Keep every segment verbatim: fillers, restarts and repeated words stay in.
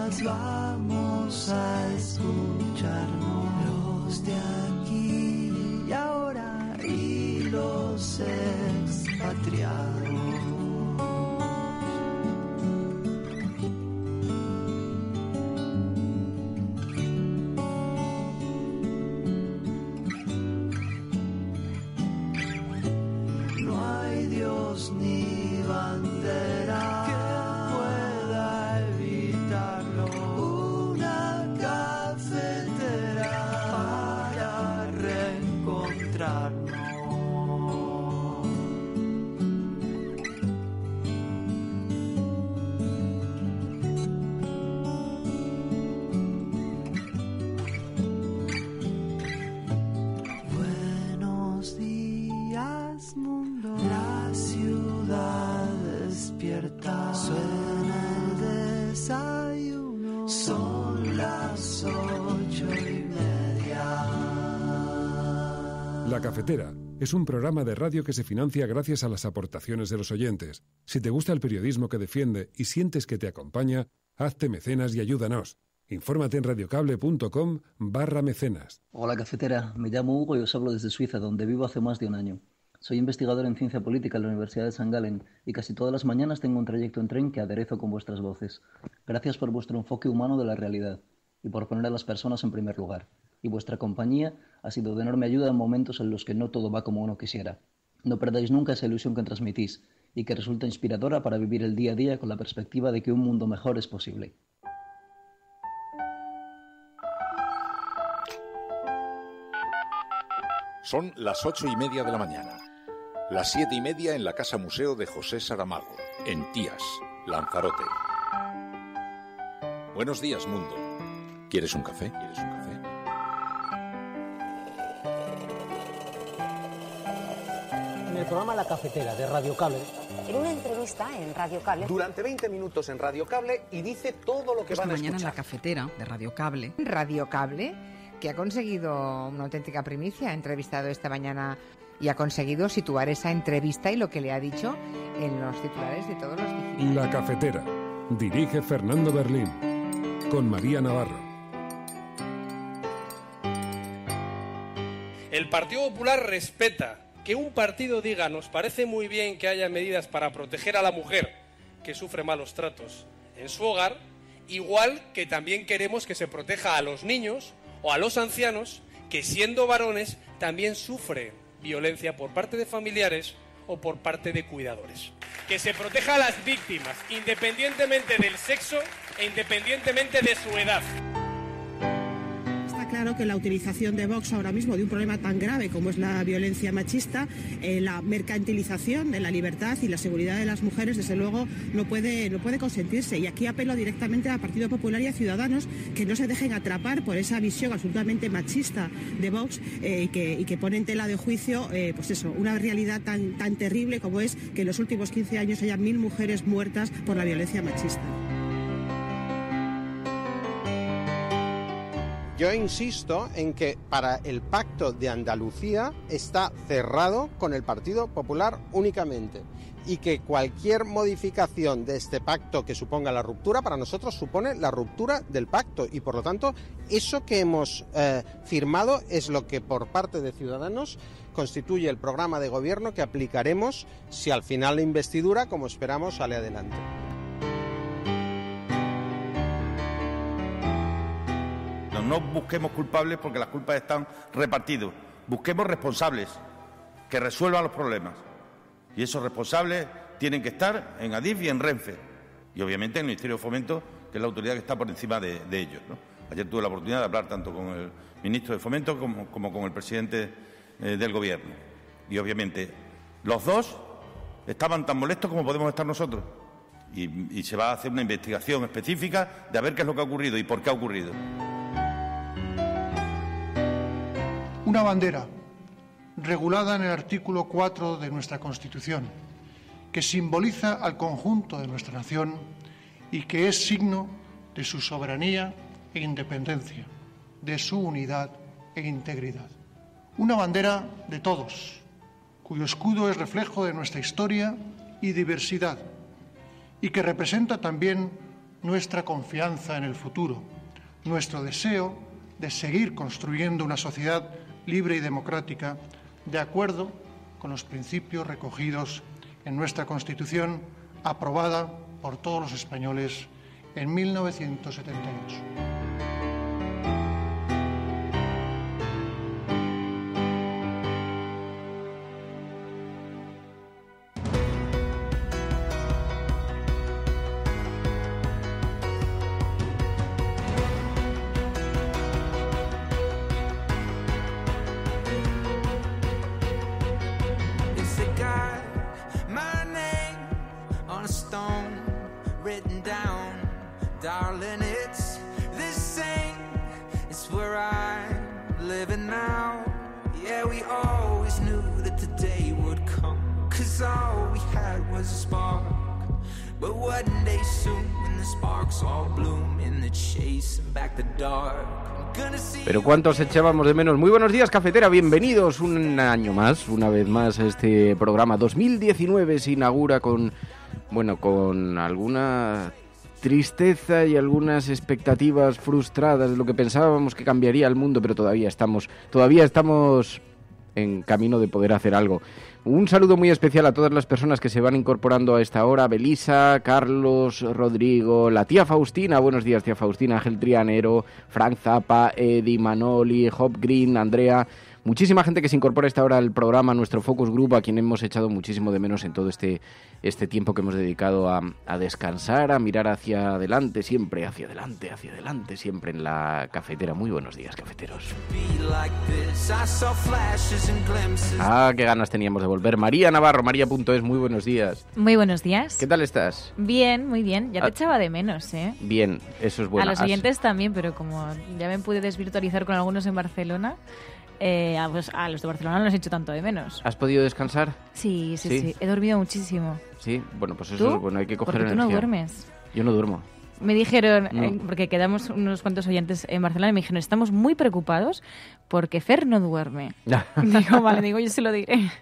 más vamos a escucharnos, los de aquí y ahora y los expatriados. Ni bandera que pueda evitarlo, una cafetera para reencontrarnos. Buenos días, mundo. La ciudad despierta, suena el desayuno, son las ocho y media. La Cafetera es un programa de radio que se financia gracias a las aportaciones de los oyentes. Si te gusta el periodismo que defiende y sientes que te acompaña, hazte mecenas y ayúdanos. Infórmate en radiocable.com barra mecenas. Hola Cafetera, me llamo Hugo y os hablo desde Suiza, donde vivo hace más de un año. Soy investigador en ciencia política en la Universidad de San Gallen y casi todas las mañanas tengo un trayecto en tren que aderezo con vuestras voces. Gracias por vuestro enfoque humano de la realidad y por poner a las personas en primer lugar. Y vuestra compañía ha sido de enorme ayuda en momentos en los que no todo va como uno quisiera. No perdáis nunca esa ilusión que transmitís y que resulta inspiradora para vivir el día a día con la perspectiva de que un mundo mejor es posible. Son las ocho y media de la mañana. Las siete y media en la Casa Museo de José Saramago, en Tías, Lanzarote. Buenos días, mundo. ¿Quieres un café? ¿Quieres un café? En el programa La Cafetera de Radio Cable. En una entrevista en Radio Cable. Durante veinte minutos en Radio Cable y dice todo lo que Esta van a mañana escuchar. en La Cafetera de Radio Cable. Radio Cable, que ha conseguido una auténtica primicia, ha entrevistado esta mañana y ha conseguido situar esa entrevista y lo que le ha dicho en los titulares de todos los digitales. La Cafetera. Dirige Fernando Berlín. Con María Navarro. El Partido Popular respeta que un partido diga nos parece muy bien que haya medidas para proteger a la mujer que sufre malos tratos en su hogar, igual que también queremos que se proteja a los niños o a los ancianos que, siendo varones, también sufren violencia por parte de familiares o por parte de cuidadores. Que se proteja a las víctimas, independientemente del sexo e independientemente de su edad. Está claro que la utilización de Vox ahora mismo de un problema tan grave como es la violencia machista, eh, la mercantilización de la libertad y la seguridad de las mujeres, desde luego, no puede, no puede consentirse. Y aquí apelo directamente al Partido Popular y a Ciudadanos que no se dejen atrapar por esa visión absolutamente machista de Vox eh, y, que, y que pone en tela de juicio eh, pues eso, una realidad tan, tan terrible como es que en los últimos quince años haya mil mujeres muertas por la violencia machista. Yo insisto en que para el Pacto de Andalucía está cerrado con el Partido Popular únicamente y que cualquier modificación de este pacto que suponga la ruptura para nosotros supone la ruptura del pacto y por lo tanto eso que hemos eh, firmado es lo que por parte de Ciudadanos constituye el programa de gobierno que aplicaremos si al final la investidura, como esperamos, sale adelante. No busquemos culpables porque las culpas están repartidas. Busquemos responsables que resuelvan los problemas. Y esos responsables tienen que estar en Adif y en Renfe. Y obviamente en el Ministerio de Fomento, que es la autoridad que está por encima de, de ellos, ¿no? Ayer tuve la oportunidad de hablar tanto con el ministro de Fomento como, como con el presidente eh, del Gobierno. Y obviamente los dos estaban tan molestos como podemos estar nosotros. Y, y se va a hacer una investigación específica de a ver qué es lo que ha ocurrido y por qué ha ocurrido. Una bandera, regulada en el artículo cuatro de nuestra Constitución, que simboliza al conjunto de nuestra nación y que es signo de su soberanía e independencia, de su unidad e integridad. Una bandera de todos, cuyo escudo es reflejo de nuestra historia y diversidad, y que representa también nuestra confianza en el futuro, nuestro deseo de seguir construyendo una sociedad libre y democrática de acuerdo con los principios recogidos en nuestra Constitución, aprobada por todos los españoles en mil novecientos setenta y ocho. Pero cuántos echábamos de menos. Muy buenos días, cafetera, bienvenidos un año más, una vez más a este programa. dos mil diecinueve se inaugura con, bueno, con alguna tristeza y algunas expectativas frustradas de lo que pensábamos que cambiaría el mundo, pero todavía estamos, todavía estamos en camino de poder hacer algo. Un saludo muy especial a todas las personas que se van incorporando a esta hora. Belisa, Carlos, Rodrigo, la tía Faustina, buenos días tía Faustina, Ángel Trianero, Frank Zappa, Eddie, Manoli, Hop Green, Andrea, muchísima gente que se incorpora a esta hora al programa, nuestro Focus Group, a quien hemos echado muchísimo de menos en todo este, este tiempo que hemos dedicado a, a descansar, a mirar hacia adelante, siempre hacia adelante, hacia adelante, siempre en la cafetera. Muy buenos días, cafeteros. Ah, qué ganas teníamos de volver. María Navarro, María punto es, muy buenos días. Muy buenos días. ¿Qué tal estás? Bien, muy bien. Ya te Ah. echaba de menos, ¿eh? Bien, eso es bueno. A los Has- oyentes también, pero como ya me pude desvirtualizar con algunos en Barcelona, eh, a, pues, a los de Barcelona no los he hecho tanto de menos. ¿Has podido descansar? Sí, sí, Sí. sí. He dormido muchísimo. Sí, bueno, pues eso ¿Tú? es bueno, hay que coger Porque tú no energía. duermes. Yo no duermo. Me dijeron, No. eh, porque quedamos unos cuantos oyentes en Barcelona, y me dijeron, estamos muy preocupados porque Fer no duerme. Digo, vale, digo, yo se lo diré.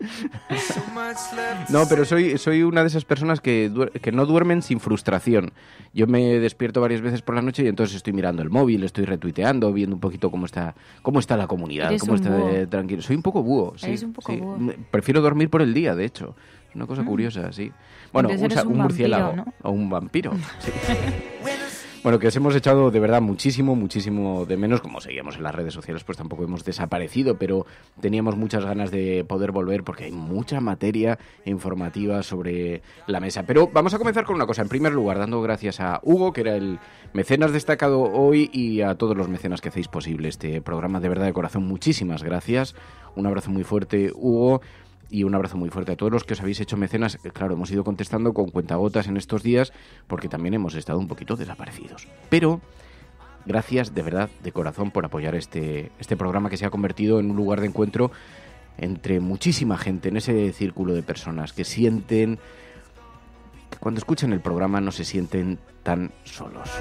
No, pero soy, soy una de esas personas que, duer- que no duermen sin frustración. Yo me despierto varias veces por la noche y entonces estoy mirando el móvil, estoy retuiteando, viendo un poquito cómo está, cómo está la comunidad, Eres cómo un está búho. de tranquilo. Soy un poco búho, sí. Eres un poco sí. búho. Me- Prefiero dormir por el día, de hecho. Es una cosa Mm. curiosa, sí. Bueno, Entonces un, eres sa- un un murciélago vampiro, ¿no? o un vampiro. Sí. Bueno, que os hemos echado de verdad muchísimo, muchísimo de menos. Como seguíamos en las redes sociales, pues tampoco hemos desaparecido, pero teníamos muchas ganas de poder volver porque hay mucha materia informativa sobre la mesa. Pero vamos a comenzar con una cosa. En primer lugar, dando gracias a Hugo, que era el mecenas destacado hoy, y a todos los mecenas que hacéis posible este programa. De verdad, de corazón, muchísimas gracias. Un abrazo muy fuerte, Hugo. Y un abrazo muy fuerte a todos los que os habéis hecho mecenas. Claro, hemos ido contestando con cuentagotas en estos días porque también hemos estado un poquito desaparecidos. Pero gracias de verdad, de corazón, por apoyar este, este programa que se ha convertido en un lugar de encuentro entre muchísima gente, en ese círculo de personas que sienten, que cuando escuchan el programa no se sienten tan solos.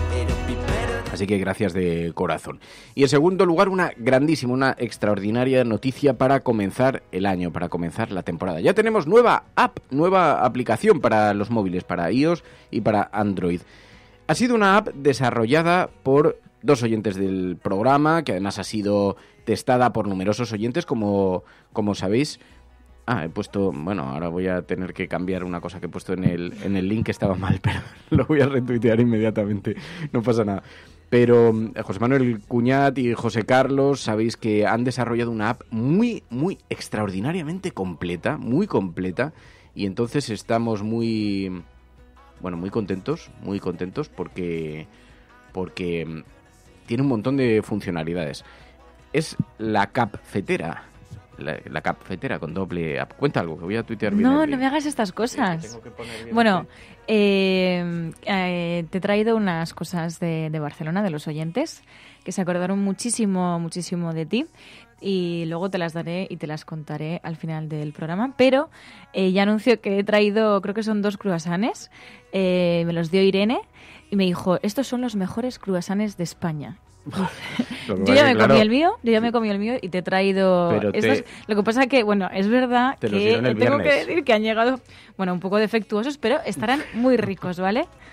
Así que gracias de corazón. Y en segundo lugar, una grandísima, una extraordinaria noticia para comenzar el año, para comenzar la temporada. Ya tenemos nueva app, nueva aplicación para los móviles, para iOS y para Android. Ha sido una app desarrollada por dos oyentes del programa, que además ha sido testada por numerosos oyentes, como, como sabéis. Ah, he puesto... Bueno, ahora voy a tener que cambiar una cosa que he puesto en el, en el link que estaba mal, pero lo voy a retuitear inmediatamente. No pasa nada. Pero eh, José Manuel Cuñat y José Carlos, sabéis que han desarrollado una app muy, muy extraordinariamente completa, muy completa, y entonces estamos muy, bueno, muy contentos, muy contentos porque, porque mm, tiene un montón de funcionalidades. Es la Capfetera, la, la Capfetera con doble app. Cuenta algo, que voy a tuitear bien. No, el no link. me hagas estas cosas. Sí, que tengo que poner bien Bueno, el- eh, eh, te he traído unas cosas de, de Barcelona, de los oyentes, que se acordaron muchísimo, muchísimo de ti. Y luego te las daré y te las contaré al final del programa. Pero eh, ya anuncio que he traído, creo que son dos cruasanes. Eh, me los dio Irene y me dijo, estos son los mejores cruasanes de España. Lo que Yo pasa ya que, me claro, comí el mío, yo ya me comí el mío y te he traído Pero te- estos. Lo que pasa que, bueno, es verdad Te los que dieron el tengo que viernes. decir que han llegado, bueno, un poco defectuosos, pero estarán muy ricos, ¿vale?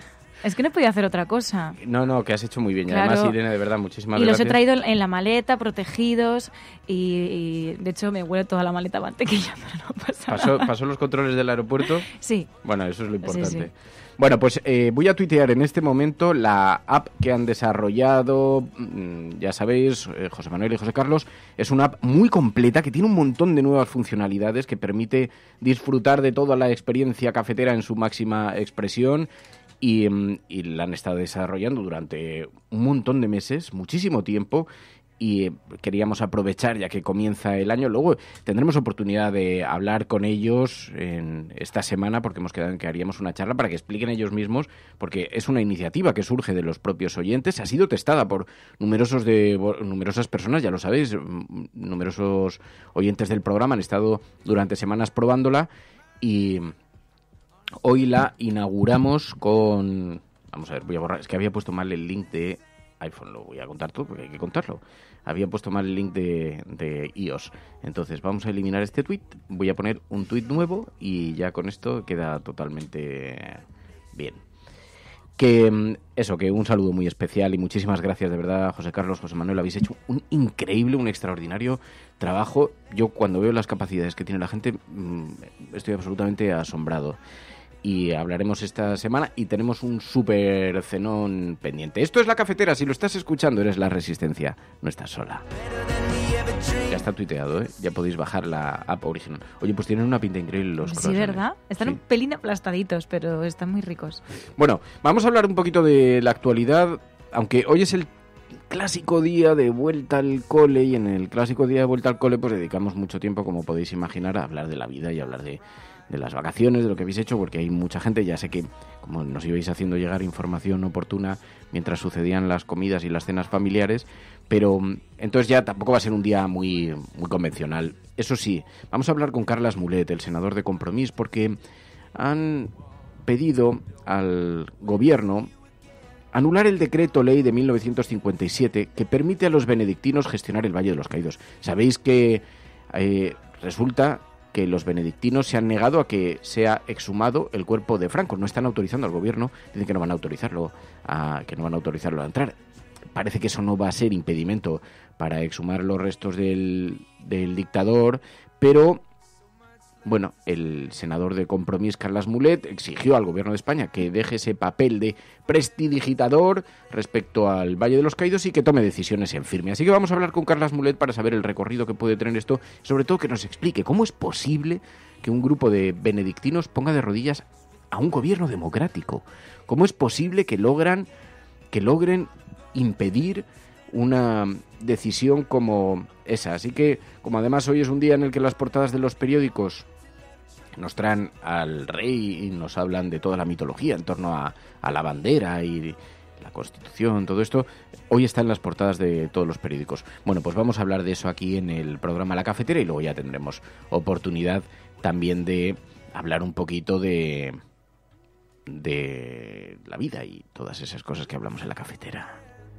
Es que no podía hacer otra cosa. No, no, que has hecho muy bien. Y Claro. además, Irene, de verdad, muchísimas Y gracias. los he traído en la maleta, protegidos, y, y de hecho me huele toda la maleta a mantequilla, pero no pasa ¿Pasó, nada. ¿Pasó los controles del aeropuerto? Sí. Bueno, eso es lo importante. Sí, sí. Bueno, pues eh, voy a tuitear en este momento la app que han desarrollado, mm, ya sabéis, eh, José Manuel y José Carlos. Es una app muy completa que tiene un montón de nuevas funcionalidades que permite disfrutar de toda la experiencia cafetera en su máxima expresión. Y, mm, y la han estado desarrollando durante un montón de meses, muchísimo tiempo, y eh, queríamos aprovechar ya que comienza el año. Luego tendremos oportunidad de hablar con ellos en esta semana, porque hemos quedado en que haríamos una charla para que expliquen ellos mismos, porque es una iniciativa que surge de los propios oyentes, ha sido testada por numerosos de numerosas personas, ya lo sabéis, mm, numerosos oyentes del programa han estado durante semanas probándola, y hoy la inauguramos con... Vamos a ver, voy a borrar, es que había puesto mal el link de iPhone, lo voy a contar todo porque hay que contarlo. Había puesto mal el link de, de iOS. Entonces vamos a eliminar este tweet, voy a poner un tweet nuevo y ya con esto queda totalmente bien. Que eso, que un saludo muy especial y muchísimas gracias de verdad, José Carlos, José Manuel, habéis hecho un increíble, un extraordinario trabajo. Yo cuando veo las capacidades que tiene la gente estoy absolutamente asombrado. Y hablaremos esta semana y tenemos un súper cenón pendiente. Esto es La Cafetera, si lo estás escuchando eres La Resistencia, no estás sola. Ya está tuiteado, ¿eh? Ya podéis bajar la app original. Oye, pues tienen una pinta increíble los Sí, croissants. ¿verdad? Están Sí. un pelín aplastaditos, pero están muy ricos. Bueno, vamos a hablar un poquito de la actualidad, aunque hoy es el clásico día de vuelta al cole, y en el clásico día de vuelta al cole pues dedicamos mucho tiempo, como podéis imaginar, a hablar de la vida y a hablar de, de las vacaciones, de lo que habéis hecho, porque hay mucha gente, ya sé que como nos ibais haciendo llegar información oportuna mientras sucedían las comidas y las cenas familiares, pero entonces ya tampoco va a ser un día muy, muy convencional. Eso sí, vamos a hablar con Carles Mulet, el senador de Compromís, porque han pedido al gobierno anular el decreto ley de mil novecientos cincuenta y siete que permite a los benedictinos gestionar el Valle de los Caídos. Sabéis que eh, resulta que los benedictinos se han negado a que sea exhumado el cuerpo de Franco. No están autorizando al gobierno, dicen que no van a autorizarlo a, que no van a autorizarlo a entrar. Parece que eso no va a ser impedimento para exhumar los restos del, del dictador, pero bueno, el senador de Compromís, Carles Mulet, exigió al gobierno de España que deje ese papel de prestidigitador respecto al Valle de los Caídos y que tome decisiones en firme. Así que vamos a hablar con Carles Mulet para saber el recorrido que puede tener esto, sobre todo que nos explique cómo es posible que un grupo de benedictinos ponga de rodillas a un gobierno democrático. ¿Cómo es posible que logran que logren impedir una decisión como esa? Así que, como además hoy es un día en el que las portadas de los periódicos nos traen al rey y nos hablan de toda la mitología en torno a, a la bandera y la Constitución, todo esto, hoy está en las portadas de todos los periódicos. Bueno, pues vamos a hablar de eso aquí en el programa La Cafetera y luego ya tendremos oportunidad también de hablar un poquito de, de la vida y todas esas cosas que hablamos en La Cafetera.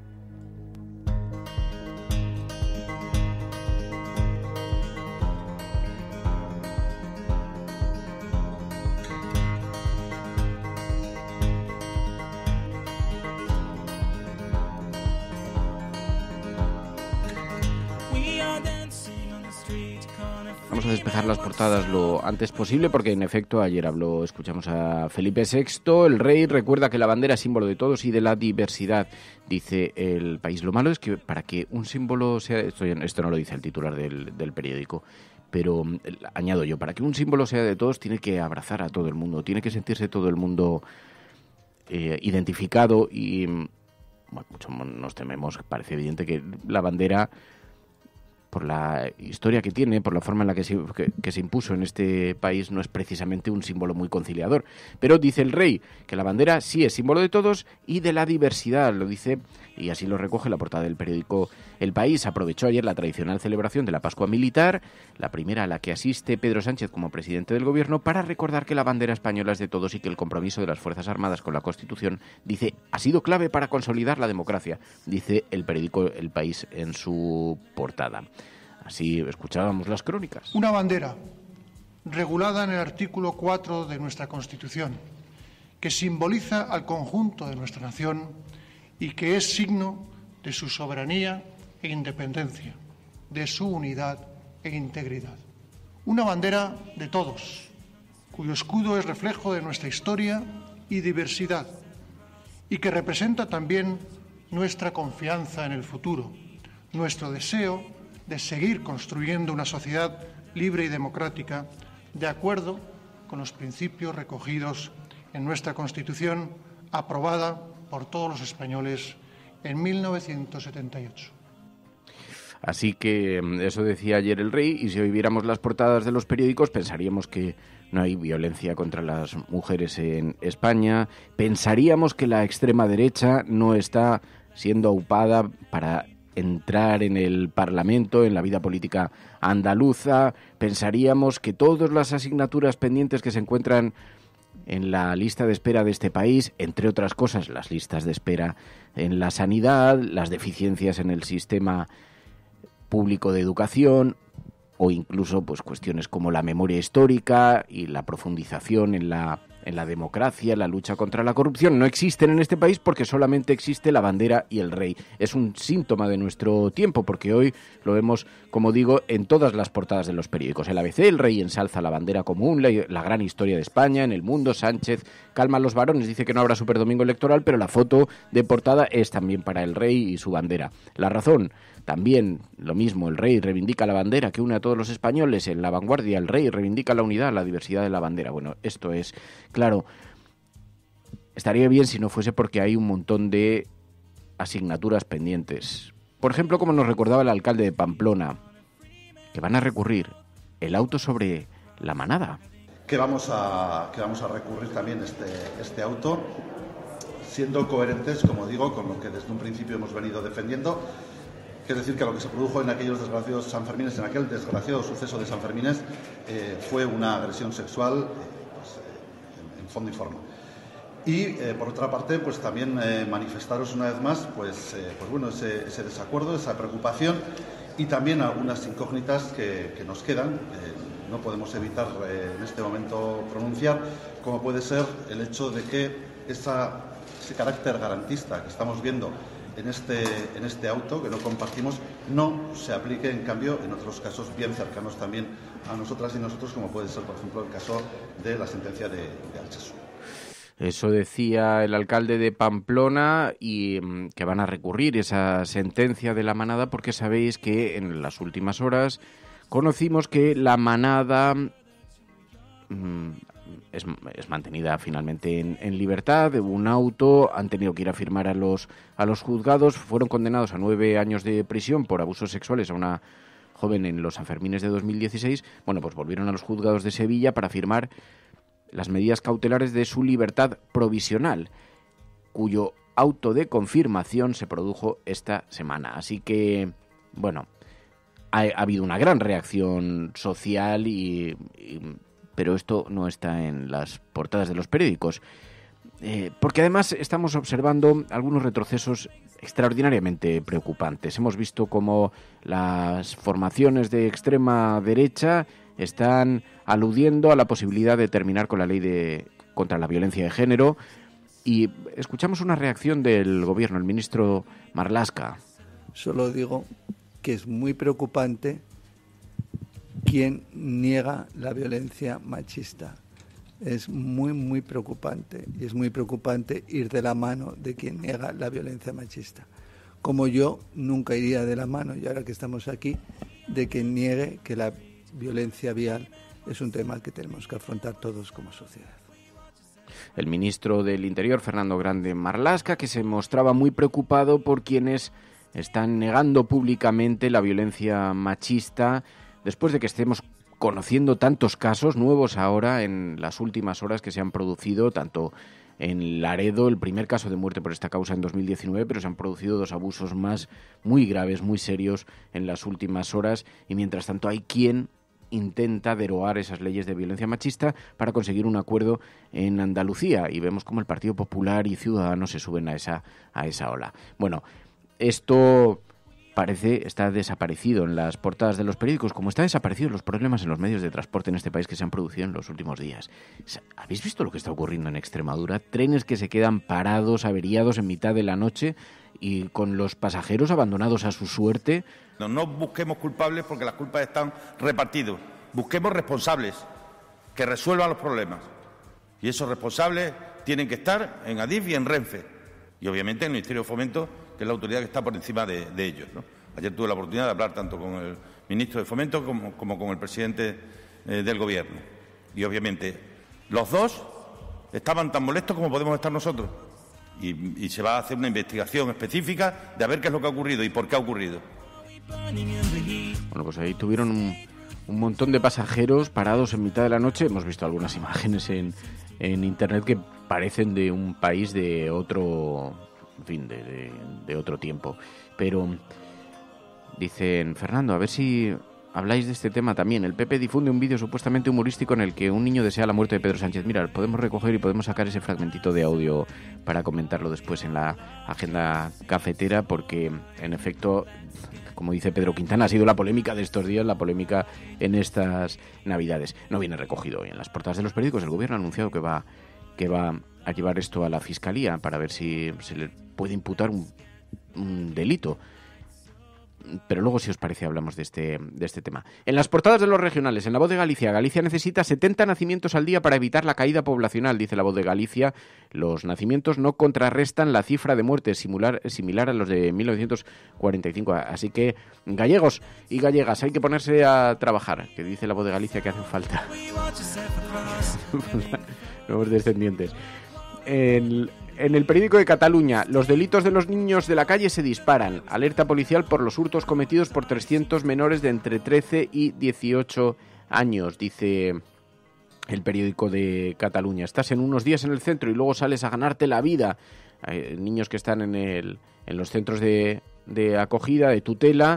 Vamos a despejar las portadas lo antes posible porque en efecto ayer habló, escuchamos a Felipe sexto, el rey recuerda que la bandera es símbolo de todos y de la diversidad, dice El País. Lo malo es que para que un símbolo sea, esto, esto no lo dice el titular del, del periódico, pero añado yo, para que un símbolo sea de todos tiene que abrazar a todo el mundo, tiene que sentirse todo el mundo eh, identificado y bueno, mucho nos tememos, parece evidente que la bandera, por la historia que tiene, por la forma en la que se, que, que se impuso en este país, no es precisamente un símbolo muy conciliador. Pero dice el rey que la bandera sí es símbolo de todos y de la diversidad, lo dice, y así lo recoge la portada del periódico El País. Aprovechó ayer la tradicional celebración de la Pascua Militar, la primera a la que asiste Pedro Sánchez como presidente del gobierno, para recordar que la bandera española es de todos y que el compromiso de las Fuerzas Armadas con la Constitución, dice, ha sido clave para consolidar la democracia, dice el periódico El País en su portada. Así escuchábamos las crónicas. Una bandera regulada en el artículo cuatro de nuestra Constitución, que simboliza al conjunto de nuestra nación y que es signo de su soberanía e independencia, de su unidad e integridad. Una bandera de todos, cuyo escudo es reflejo de nuestra historia y diversidad, y que representa también nuestra confianza en el futuro, nuestro deseo de seguir construyendo una sociedad libre y democrática de acuerdo con los principios recogidos en nuestra Constitución, aprobada por todos los españoles en mil novecientos setenta y ocho. Así que eso decía ayer el rey, y si hoy viéramos las portadas de los periódicos pensaríamos que no hay violencia contra las mujeres en España, pensaríamos que la extrema derecha no está siendo aupada para entrar en el Parlamento, en la vida política andaluza, pensaríamos que todas las asignaturas pendientes que se encuentran en la lista de espera de este país, entre otras cosas las listas de espera en la sanidad, las deficiencias en el sistema público de educación o incluso pues cuestiones como la memoria histórica y la profundización en la en la democracia, la lucha contra la corrupción, no existen en este país porque solamente existe la bandera y el rey. Es un síntoma de nuestro tiempo porque hoy lo vemos, como digo, en todas las portadas de los periódicos. El A B C, el rey ensalza la bandera común, la, la gran historia de España, en El Mundo, Sánchez calma a los varones, dice que no habrá superdomingo electoral, pero la foto de portada es también para el rey y su bandera. La Razón, también lo mismo, el rey reivindica la bandera que une a todos los españoles. En La Vanguardia, el rey reivindica la unidad, la diversidad de la bandera. Bueno, esto es, claro, estaría bien si no fuese porque hay un montón de asignaturas pendientes. Por ejemplo, como nos recordaba el alcalde de Pamplona, que van a recurrir el auto sobre la manada. Que vamos a, que vamos a recurrir también este, este auto, siendo coherentes, como digo, con lo que desde un principio hemos venido defendiendo. Es decir, que lo que se produjo en aquellos desgraciados Sanfermines, en aquel desgraciado suceso de Sanfermines, eh, fue una agresión sexual eh, pues, eh, en, en fondo y forma. Y, eh, por otra parte, pues también eh, manifestaros una vez más pues, eh, pues, bueno, ese, ese desacuerdo, esa preocupación y también algunas incógnitas que, que nos quedan, que no podemos evitar eh, en este momento pronunciar, como puede ser el hecho de que esa, ese carácter garantista que estamos viendo en este, en este auto, que no compartimos, no se aplique, en cambio, en otros casos bien cercanos también a nosotras y nosotros, como puede ser, por ejemplo, el caso de la sentencia de, de Alchazu. Eso decía el alcalde de Pamplona y mmm, que van a recurrir esa sentencia de la manada porque sabéis que en las últimas horas conocimos que la manada mmm, Es, es mantenida finalmente en, en libertad. Un auto, han tenido que ir a firmar a los, a los juzgados, fueron condenados a nueve años de prisión por abusos sexuales a una joven en los Sanfermines de dos mil dieciséis. Bueno, pues volvieron a los juzgados de Sevilla para firmar las medidas cautelares de su libertad provisional, cuyo auto de confirmación se produjo esta semana. Así que, bueno, ha, ha habido una gran reacción social y... y pero esto no está en las portadas de los periódicos, eh, porque además estamos observando algunos retrocesos extraordinariamente preocupantes. Hemos visto cómo las formaciones de extrema derecha están aludiendo a la posibilidad de terminar con la ley de contra la violencia de género y escuchamos una reacción del gobierno, el ministro Marlaska. Solo digo que es muy preocupante quien niega la violencia machista. Es muy, muy preocupante. Y es muy preocupante ir de la mano de quien niega la violencia machista. Como yo nunca iría de la mano, y ahora que estamos aquí, de quien niegue que la violencia vial es un tema que tenemos que afrontar todos como sociedad. El ministro del Interior, Fernando Grande Marlaska, que se mostraba muy preocupado por quienes están negando públicamente la violencia machista, después de que estemos conociendo tantos casos nuevos ahora en las últimas horas que se han producido, tanto en Laredo, el primer caso de muerte por esta causa en dos mil diecinueve, pero se han producido dos abusos más muy graves, muy serios en las últimas horas, y mientras tanto hay quien intenta derogar esas leyes de violencia machista para conseguir un acuerdo en Andalucía, y vemos cómo el Partido Popular y Ciudadanos se suben a esa, a esa ola. Bueno, esto parece está desaparecido en las portadas de los periódicos, como está desaparecido los problemas en los medios de transporte en este país que se han producido en los últimos días. ¿Habéis visto lo que está ocurriendo en Extremadura? Trenes que se quedan parados, averiados en mitad de la noche y con los pasajeros abandonados a su suerte. No, no busquemos culpables porque las culpas están repartidas. Busquemos responsables que resuelvan los problemas. Y esos responsables tienen que estar en Adif y en Renfe. Y obviamente en el Ministerio de Fomento, que es la autoridad que está por encima de, de ellos, ¿no? Ayer tuve la oportunidad de hablar tanto con el ministro de Fomento como, como con el presidente eh, del Gobierno. Y obviamente los dos estaban tan molestos como podemos estar nosotros. Y, y se va a hacer una investigación específica de a ver qué es lo que ha ocurrido y por qué ha ocurrido. Bueno, pues ahí tuvieron un, un montón de pasajeros parados en mitad de la noche. Hemos visto algunas imágenes en, en Internet que parecen de un país de otro, en fin, de, de, de otro tiempo. Pero dicen, Fernando, a ver si habláis de este tema también. El P P difunde un vídeo supuestamente humorístico en el que un niño desea la muerte de Pedro Sánchez. Mira, podemos recoger y podemos sacar ese fragmentito de audio para comentarlo después en la agenda cafetera, porque en efecto, como dice Pedro Quintana, ha sido la polémica de estos días, la polémica en estas Navidades. No viene recogido hoy en las portadas de los periódicos. El Gobierno ha anunciado que va que va a llevar esto a la Fiscalía para ver si se le puede imputar un, un delito. Pero luego, si os parece, hablamos de este, de este tema. En las portadas de los regionales, en La Voz de Galicia, Galicia necesita setenta nacimientos al día para evitar la caída poblacional, dice La Voz de Galicia. Los nacimientos no contrarrestan la cifra de muertes, similar, similar a los de mil novecientos cuarenta y cinco. Así que, gallegos y gallegas, hay que ponerse a trabajar, que dice La Voz de Galicia que hacen falta nuevos descendientes. En, en el periódico de Cataluña, los delitos de los niños de la calle se disparan. Alerta policial por los hurtos cometidos por trescientos menores de entre trece y dieciocho años, dice el periódico de Cataluña. Estás en unos días en el centro y luego sales a ganarte la vida. Hay niños que están en, el, en los centros de, de acogida, de tutela,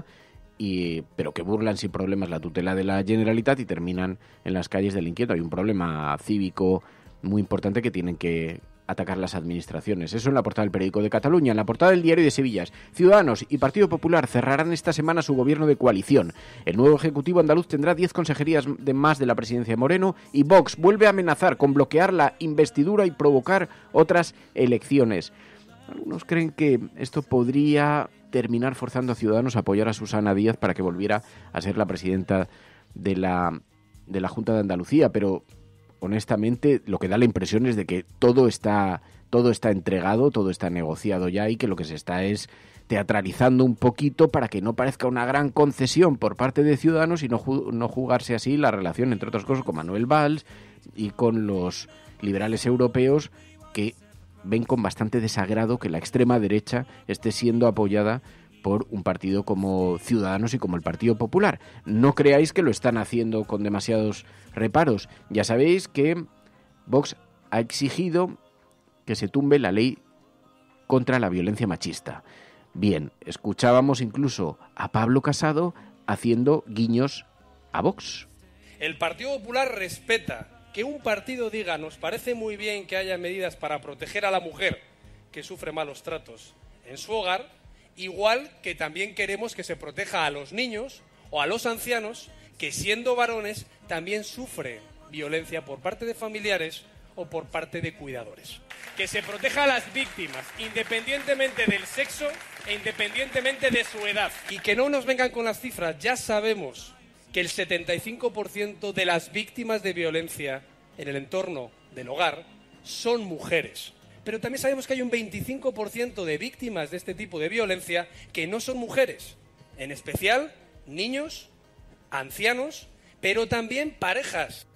y, pero que burlan sin problemas la tutela de la Generalitat y terminan en las calles delinquiendo. Hay un problema cívico muy importante que tienen que atacar las administraciones. Eso en la portada del periódico de Cataluña. En la portada del Diario de Sevilla, Ciudadanos y Partido Popular cerrarán esta semana su gobierno de coalición. El nuevo Ejecutivo andaluz tendrá diez consejerías de más de la presidencia de Moreno y Vox vuelve a amenazar con bloquear la investidura y provocar otras elecciones. Algunos creen que esto podría terminar forzando a Ciudadanos a apoyar a Susana Díaz para que volviera a ser la presidenta de la, de la Junta de Andalucía, pero honestamente lo que da la impresión es de que todo está, todo está entregado, todo está negociado ya y que lo que se está es teatralizando un poquito para que no parezca una gran concesión por parte de Ciudadanos y no, ju- no jugarse así la relación, entre otras cosas, con Manuel Valls y con los liberales europeos, que ven con bastante desagrado que la extrema derecha esté siendo apoyada por un partido como Ciudadanos y como el Partido Popular. No creáis que lo están haciendo con demasiados reparos. Ya sabéis que Vox ha exigido que se tumbe la ley contra la violencia machista. Bien, escuchábamos incluso a Pablo Casado haciendo guiños a Vox. El Partido Popular respeta que un partido diga nos parece muy bien que haya medidas para proteger a la mujer que sufre malos tratos en su hogar, igual que también queremos que se proteja a los niños o a los ancianos que, siendo varones, también sufren violencia por parte de familiares o por parte de cuidadores. Que se proteja a las víctimas, independientemente del sexo e independientemente de su edad. Y que no nos vengan con las cifras. Ya sabemos que el setenta y cinco por ciento de las víctimas de violencia en el entorno del hogar son mujeres. Pero también sabemos que hay un veinticinco por ciento de víctimas de este tipo de violencia que no son mujeres. En especial, niños, ancianos, pero también parejas.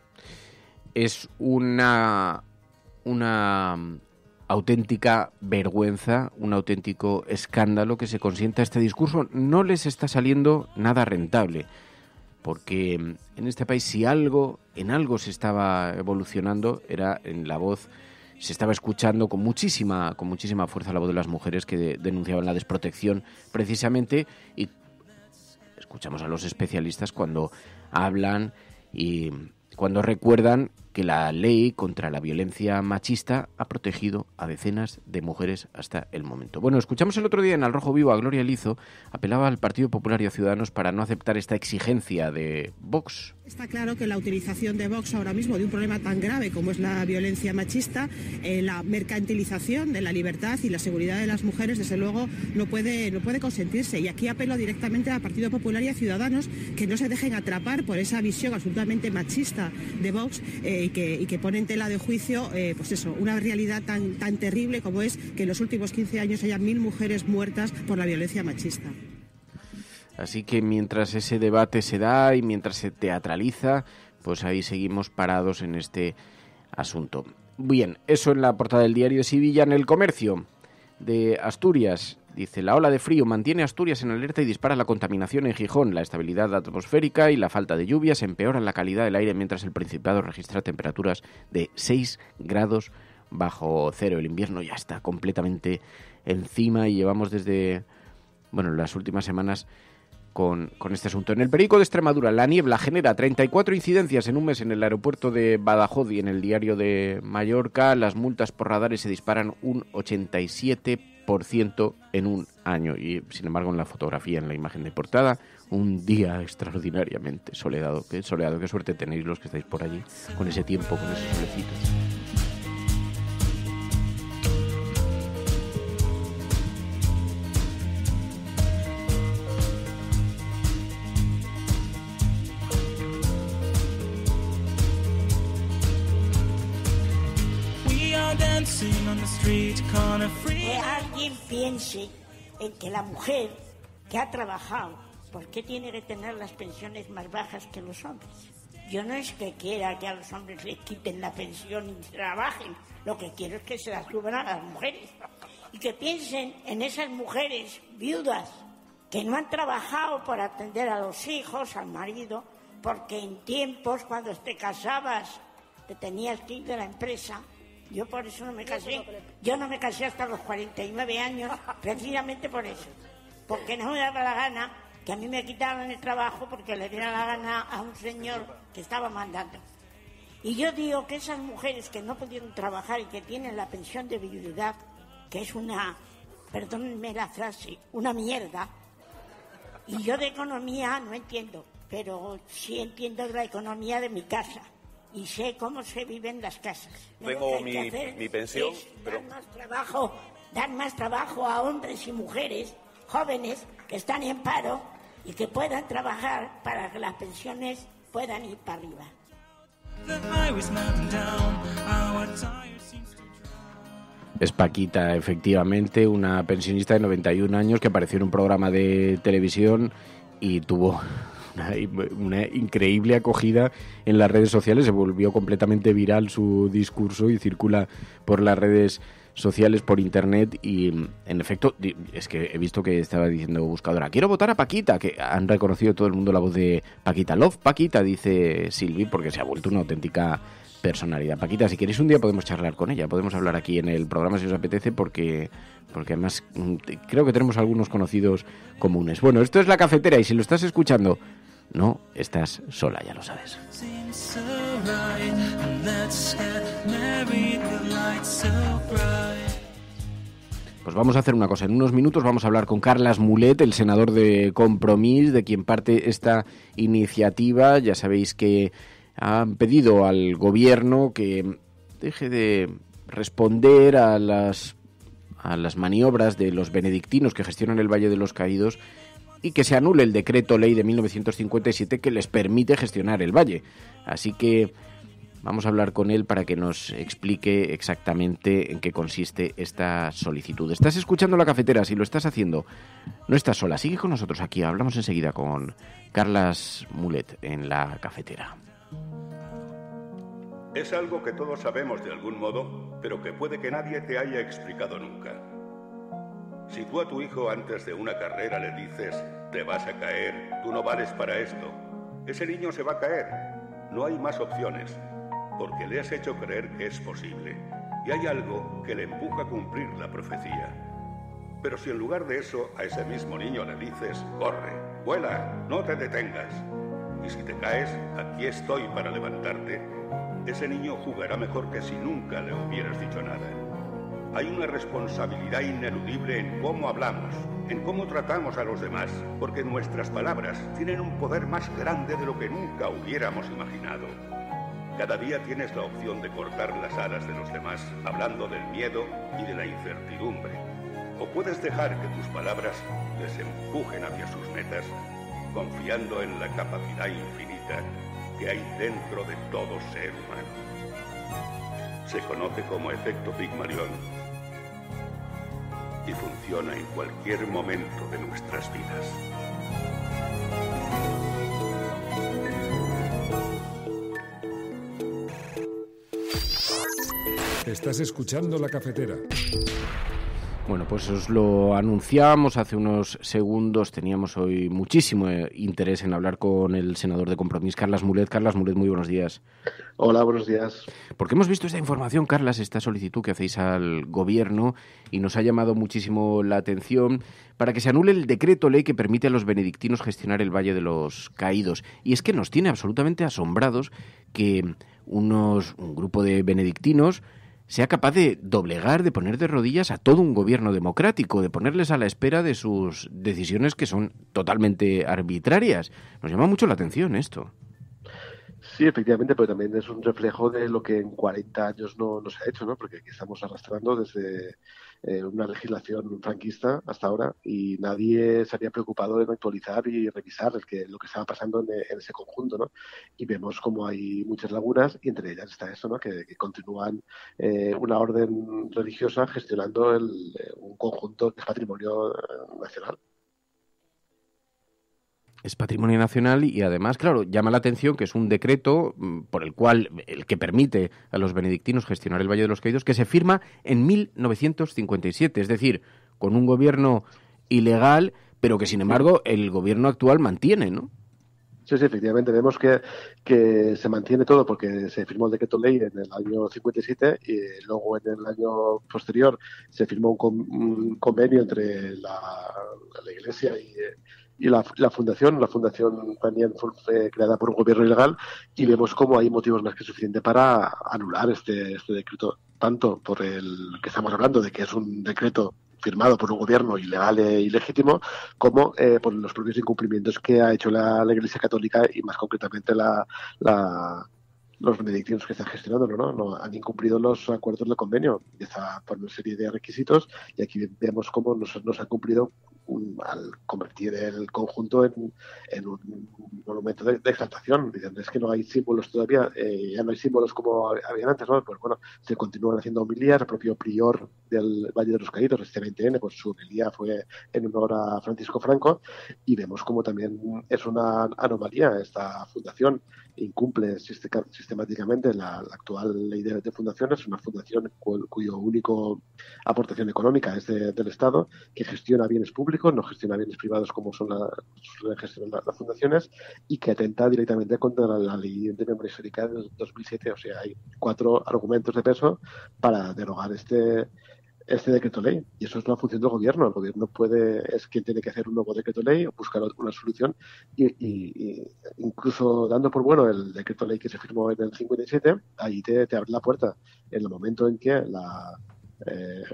Es una, una auténtica vergüenza, un auténtico escándalo que se consienta este discurso. No les está saliendo nada rentable, porque en este país, si algo, en algo se estaba evolucionando, era en la voz. Se estaba escuchando con muchísima, con muchísima fuerza la voz de las mujeres que de, denunciaban la desprotección precisamente, y escuchamos a los especialistas cuando hablan y cuando recuerdan que la ley contra la violencia machista ha protegido a decenas de mujeres hasta el momento. Bueno, escuchamos el otro día en Al Rojo Vivo a Gloria Lizo, apelaba al Partido Popular y a Ciudadanos para no aceptar esta exigencia de Vox. Está claro que la utilización de Vox ahora mismo de un problema tan grave como es la violencia machista, eh, la mercantilización de la libertad y la seguridad de las mujeres, desde luego, no puede, no puede consentirse. Y aquí apelo directamente al Partido Popular y a Ciudadanos que no se dejen atrapar por esa visión absolutamente machista de Vox eh, y, que, y que pone en tela de juicio eh, pues eso, una realidad tan, tan terrible como es que en los últimos quince años haya mil mujeres muertas por la violencia machista. Así que mientras ese debate se da y mientras se teatraliza, pues ahí seguimos parados en este asunto. Bien, eso en la portada del diario de Sevilla. En El Comercio de Asturias, dice: la ola de frío mantiene Asturias en alerta y dispara la contaminación en Gijón. La estabilidad atmosférica y la falta de lluvias empeoran la calidad del aire, mientras el Principado registra temperaturas de seis grados bajo cero. El invierno ya está completamente encima y llevamos desde, bueno, las últimas semanas Con, con este asunto. En El Periódico de Extremadura, la niebla genera treinta y cuatro incidencias en un mes en el aeropuerto de Badajoz y en el Diario de Mallorca. Las multas por radares se disparan un ochenta y siete por ciento en un año. Y, sin embargo, en la fotografía, en la imagen de portada, un día extraordinariamente soleado. Qué soleado, qué suerte tenéis los que estáis por allí, con ese tiempo, con esos solecitos. Que alguien piense en que la mujer que ha trabajado, ¿por qué tiene que tener las pensiones más bajas que los hombres? Yo no es que quiera que a los hombres les quiten la pensión y trabajen, lo que quiero es que se la suban a las mujeres. Y que piensen en esas mujeres viudas que no han trabajado por atender a los hijos, al marido, porque en tiempos cuando te casabas te tenías que ir de la empresa. Yo por eso no me casé. Yo no me casé hasta los cuarenta y nueve años, precisamente por eso. Porque no me daba la gana que a mí me quitaran el trabajo porque le diera la gana a un señor que estaba mandando. Y yo digo que esas mujeres que no pudieron trabajar y que tienen la pensión de viudedad, que es una, perdónenme la frase, una mierda. Y yo de economía no entiendo, pero sí entiendo la economía de mi casa. Y sé cómo se viven las casas. Tengo mi, mi pensión, pero... Dar más trabajo, dar más trabajo a hombres y mujeres jóvenes que están en paro y que puedan trabajar para que las pensiones puedan ir para arriba. Es Paquita, efectivamente, una pensionista de noventa y un años que apareció en un programa de televisión y tuvo Una, una increíble acogida en las redes sociales. Se volvió completamente viral su discurso y circula por las redes sociales, por internet. Y en efecto, es que he visto que estaba diciendo buscadora: quiero votar a Paquita, que han reconocido todo el mundo la voz de Paquita. Love Paquita, dice Silvi, porque se ha vuelto una auténtica personalidad. Paquita, si queréis un día podemos charlar con ella, podemos hablar aquí en el programa si os apetece, porque porque además creo que tenemos algunos conocidos comunes. Bueno, esto es La Cafetera y si lo estás escuchando, no estás sola, ya lo sabes. Pues vamos a hacer una cosa. En unos minutos vamos a hablar con Carles Mulet, el senador de Compromís, de quien parte esta iniciativa. Ya sabéis que han pedido al gobierno que deje de responder a las, a las maniobras de los benedictinos que gestionan el Valle de los Caídos y que se anule el decreto ley de mil novecientos cincuenta y siete que les permite gestionar el valle. Así que vamos a hablar con él para que nos explique exactamente en qué consiste esta solicitud. Estás escuchando La Cafetera, si lo estás haciendo, no estás sola. Sigue con nosotros aquí, hablamos enseguida con Carles Mulet en La Cafetera. Es algo que todos sabemos de algún modo, pero que puede que nadie te haya explicado nunca. Si tú a tu hijo antes de una carrera le dices, te vas a caer, tú no vales para esto, ese niño se va a caer. No hay más opciones, porque le has hecho creer que es posible. Y hay algo que le empuja a cumplir la profecía. Pero si en lugar de eso a ese mismo niño le dices, corre, vuela, no te detengas, y si te caes, aquí estoy para levantarte, ese niño jugará mejor que si nunca le hubieras dicho nada. Hay una responsabilidad ineludible en cómo hablamos, en cómo tratamos a los demás, porque nuestras palabras tienen un poder más grande de lo que nunca hubiéramos imaginado. Cada día tienes la opción de cortar las alas de los demás, hablando del miedo y de la incertidumbre. O puedes dejar que tus palabras les empujen hacia sus metas, confiando en la capacidad infinita que hay dentro de todo ser humano. Se conoce como efecto Pigmalión y funciona en cualquier momento de nuestras vidas. Estás escuchando La Cafetera. Bueno, pues os lo anunciábamos hace unos segundos. Teníamos hoy muchísimo interés en hablar con el senador de Compromís, Carles Mulet. Carles Mulet, muy buenos días. Hola, buenos días. Porque hemos visto esta información, Carles, esta solicitud que hacéis al Gobierno, y nos ha llamado muchísimo la atención para que se anule el decreto ley que permite a los benedictinos gestionar el Valle de los Caídos. Y es que nos tiene absolutamente asombrados que unos, un grupo de benedictinos sea capaz de doblegar, de poner de rodillas a todo un gobierno democrático, de ponerles a la espera de sus decisiones que son totalmente arbitrarias. Nos llama mucho la atención esto. Sí, efectivamente, pero también es un reflejo de lo que en cuarenta años no, no se ha hecho, ¿no? Porque aquí estamos arrastrando desde eh, una legislación franquista hasta ahora y nadie se había preocupado en actualizar y revisar el que, lo que estaba pasando en, en ese conjunto, ¿no? Y vemos como hay muchas lagunas y entre ellas está eso, ¿no? Que, que continúan eh, una orden religiosa gestionando el, un conjunto que es patrimonio nacional. Es patrimonio nacional y además, claro, llama la atención que es un decreto por el cual, el que permite a los benedictinos gestionar el Valle de los Caídos, que se firma en mil novecientos cincuenta y siete, es decir, con un gobierno ilegal, pero que sin embargo el gobierno actual mantiene, ¿no? Sí, sí, efectivamente. Vemos que, que se mantiene todo porque se firmó el decreto ley en el año cincuenta y siete y luego en el año posterior se firmó un, con, un convenio entre la, la Iglesia y... Y la, la fundación, la fundación también fue creada por un gobierno ilegal y vemos cómo hay motivos más que suficientes para anular este, este decreto, tanto por el que estamos hablando de que es un decreto firmado por un gobierno ilegal e ilegítimo, como eh, por los propios incumplimientos que ha hecho la, la Iglesia Católica y más concretamente la, la los benedictinos que están gestionándolo, ¿no? No han incumplido los acuerdos del convenio. Empieza por una serie de requisitos y aquí vemos cómo nos, nos han cumplido un, al convertir el conjunto en, en un monumento de, de exaltación. Dicen, es que no hay símbolos todavía, eh, ya no hay símbolos como habían antes, ¿no? Pues bueno, se continúan haciendo homilías. El propio prior del Valle de los Caídos, este veinte ene, pues su homilía fue en honor a Francisco Franco y vemos como también es una anomalía esta fundación. Incumple sistemáticamente la, la actual ley de, de fundaciones, una fundación cu, cuyo único aportación económica es de, del Estado, que gestiona bienes públicos, no gestiona bienes privados como son la, gestionan las la fundaciones, y que atenta directamente contra la, la ley de memoria histórica de dos mil siete. O sea, hay cuatro argumentos de peso para derogar este este decreto ley, y eso es la función del gobierno. El gobierno puede es quien tiene que hacer un nuevo decreto ley o buscar una solución y, y, y incluso dando por bueno el decreto ley que se firmó en el cincuenta y siete, ahí te, te abre la puerta en el momento en que la, eh,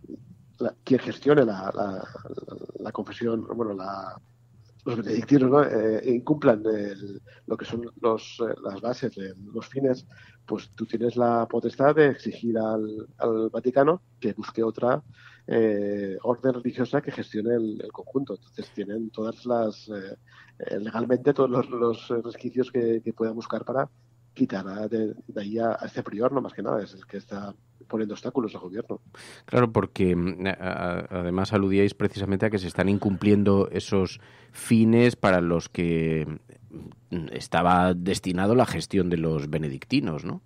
la quien gestione la, la, la, la confesión, bueno, la los benedictinos, ¿no? eh, incumplan el, lo que son los, eh, las bases, de los fines, pues tú tienes la potestad de exigir al, al Vaticano que busque otra eh, orden religiosa que gestione el, el conjunto. Entonces tienen todas las, eh, eh, legalmente todos los, los resquicios que, que puedan buscar para quitar a, de, de ahí a, a este prior, no más que nada, es el que está poniendo obstáculos al gobierno. Claro, porque a, además aludíais precisamente a que se están incumpliendo esos fines para los que estaba destinado la gestión de los benedictinos, ¿no?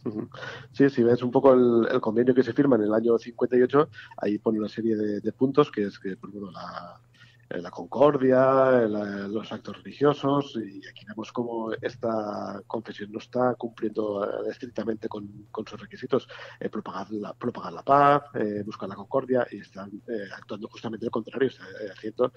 Sí, si ves un poco el, el convenio que se firma en el año cincuenta y ocho, ahí pone una serie de, de puntos que es que, por bueno, la la concordia, la, los actos religiosos, y aquí vemos cómo esta confesión no está cumpliendo eh, estrictamente con, con sus requisitos, eh, propagar, la, propagar la paz, eh, buscar la concordia, y están eh, actuando justamente al contrario, está eh, haciendo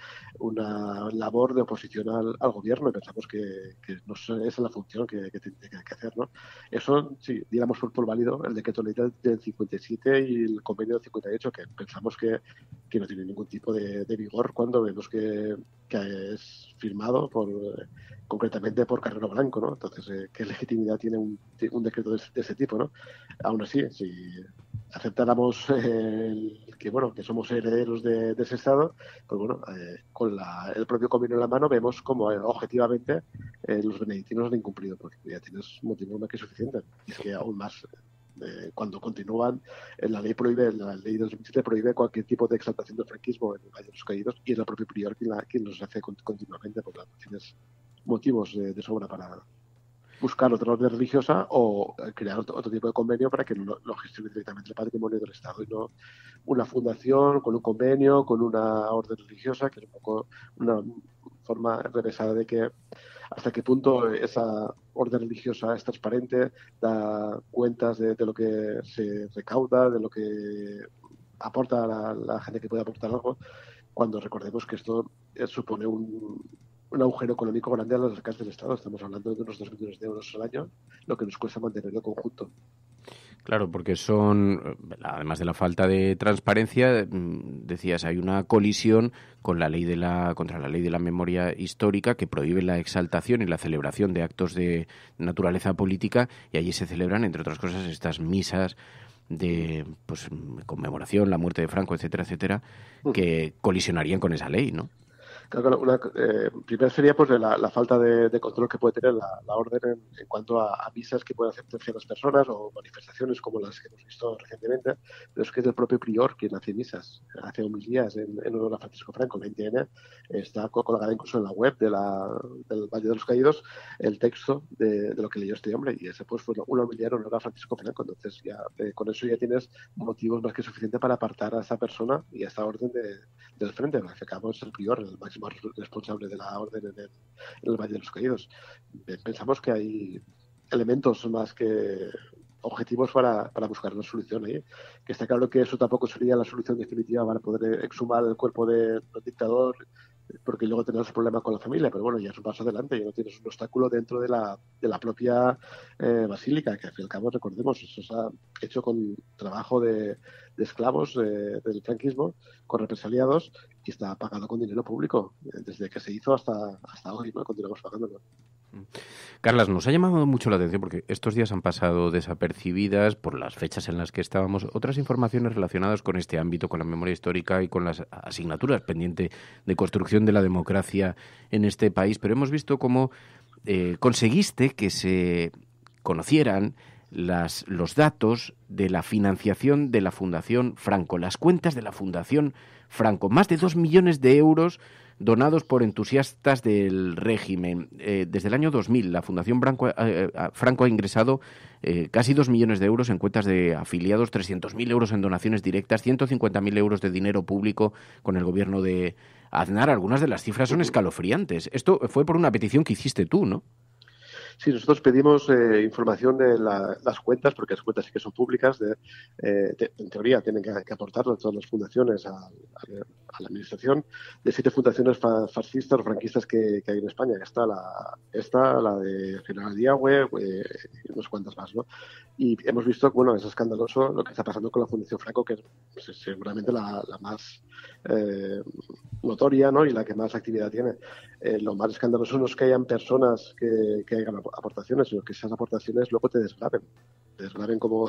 una labor de oposición al, al gobierno, y pensamos que, que no es, esa es la función que, que tiene que hacer, ¿no? Eso, sí, diéramos por, por válido el decreto ley del cincuenta y siete y el convenio del cincuenta y ocho, que pensamos que, que no tiene ningún tipo de, de vigor cuando vemos que, que es firmado por, eh, concretamente por Carrero Blanco, ¿no? Entonces, eh, ¿qué legitimidad tiene un, un decreto de, de ese tipo, ¿no? Aún así, si aceptáramos eh, el, que bueno que somos herederos de, de ese Estado, pues bueno, eh, con la, el propio convenio en la mano vemos como eh, objetivamente eh, los benedictinos han incumplido, porque ya tienes motivo más que suficiente. Y es que aún más Eh, cuando continúan, eh, la ley prohíbe, la ley del dos mil siete prohíbe cualquier tipo de exaltación del franquismo en el Valle de los Caídos, y es el propio prior quien, la, quien los hace continuamente, por lo tanto tienes motivos de, de sobra para buscar otra orden religiosa o crear otro, otro tipo de convenio para que lo, lo gestione directamente el patrimonio del Estado, y no una fundación con un convenio, con una orden religiosa, que es un poco una forma revesada de que hasta qué punto esa orden religiosa es transparente, da cuentas de, de lo que se recauda, de lo que aporta a la, la gente que puede aportar algo, cuando recordemos que esto eh, supone un, un agujero económico grande a las arcas del Estado. Estamos hablando de unos dos millones de euros al año, lo que nos cuesta mantener el conjunto. Claro, porque son, además de la falta de transparencia, decías, hay una colisión con la ley de la contra la ley de la memoria histórica, que prohíbe la exaltación y la celebración de actos de naturaleza política, y allí se celebran, entre otras cosas, estas misas de pues conmemoración, la muerte de Franco, etcétera, etcétera, que colisionarían con esa ley, ¿no? Claro, una, eh, primero sería pues la, la falta de, de control que puede tener la, la orden en, en cuanto a, a misas que pueden hacer terceras personas o manifestaciones como las que hemos visto recientemente, pero es que es el propio prior quien hace misas, hace homilías en, en honor a Francisco Franco. La N T N está colgada incluso en la web de la, del Valle de los Caídos el texto de, de lo que leyó este hombre, y ese pues fue una homilía en honor a Francisco Franco. Entonces ya eh, con eso ya tienes motivos más que suficiente para apartar a esa persona y a esta orden de, del frente. Al fin y al cabo es el prior, el máximo responsable de la orden en el, en el Valle de los Caídos. Pensamos que hay elementos más que objetivos para, para buscar una solución ahí. Que está claro que eso tampoco sería la solución definitiva para poder exhumar el cuerpo del dictador, porque luego tenemos problemas con la familia, pero bueno, ya es un paso adelante, ya no tienes un obstáculo dentro de la, de la propia eh, basílica, que al fin y al cabo, recordemos, eso se ha hecho con trabajo de, de esclavos eh, del franquismo, con represaliados, y está pagado con dinero público, eh, desde que se hizo hasta, hasta hoy, ¿no? Continuamos pagándolo. Carlas, nos ha llamado mucho la atención porque estos días han pasado desapercibidas por las fechas en las que estábamos otras informaciones relacionadas con este ámbito, con la memoria histórica y con las asignaturas pendientes de construcción de la democracia en este país, pero hemos visto cómo eh, conseguiste que se conocieran las, los datos de la financiación de la Fundación Franco, las cuentas de la Fundación Franco, más de dos millones de euros donados por entusiastas del régimen. Eh, desde el año dos mil, la Fundación Franco, eh, Franco ha ingresado eh, casi dos millones de euros en cuentas de afiliados, trescientos mil euros en donaciones directas, ciento cincuenta mil euros de dinero público con el gobierno de Aznar. Algunas de las cifras son escalofriantes. Esto fue por una petición que hiciste tú, ¿no? Sí, nosotros pedimos eh, información de la, las cuentas, porque las cuentas sí que son públicas, de, eh, de, en teoría tienen que, que aportarlas todas las fundaciones a, a, a la administración, de siete fundaciones fa, fascistas o franquistas que, que hay en España. Está la, está la de General Diagüe eh, y unas cuantas más, ¿no? Y hemos visto, bueno, es escandaloso lo que está pasando con la Fundación Franco, que es pues, seguramente la, la más eh, notoria, ¿no? Y la que más actividad tiene. Eh, lo más escandaloso no es que hayan personas que, que hagan aportaciones, sino que esas aportaciones luego te desgraven. Te desgraven como,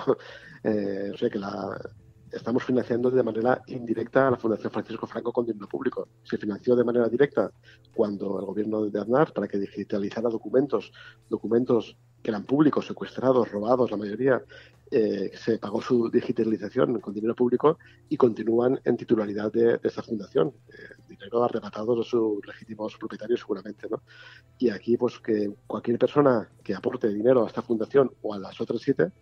eh, o sea, que la estamos financiando de manera indirecta a la Fundación Francisco Franco con dinero público. Se financió de manera directa cuando el gobierno de Aznar, para que digitalizara documentos, documentos que eran públicos, secuestrados, robados, la mayoría, eh, se pagó su digitalización con dinero público y continúan en titularidad de, de esta fundación. Eh, dinero arrebatado de sus legítimos propietarios seguramente, ¿no? Y aquí, pues, que cualquier persona que aporte dinero a esta fundación o a las otras siete,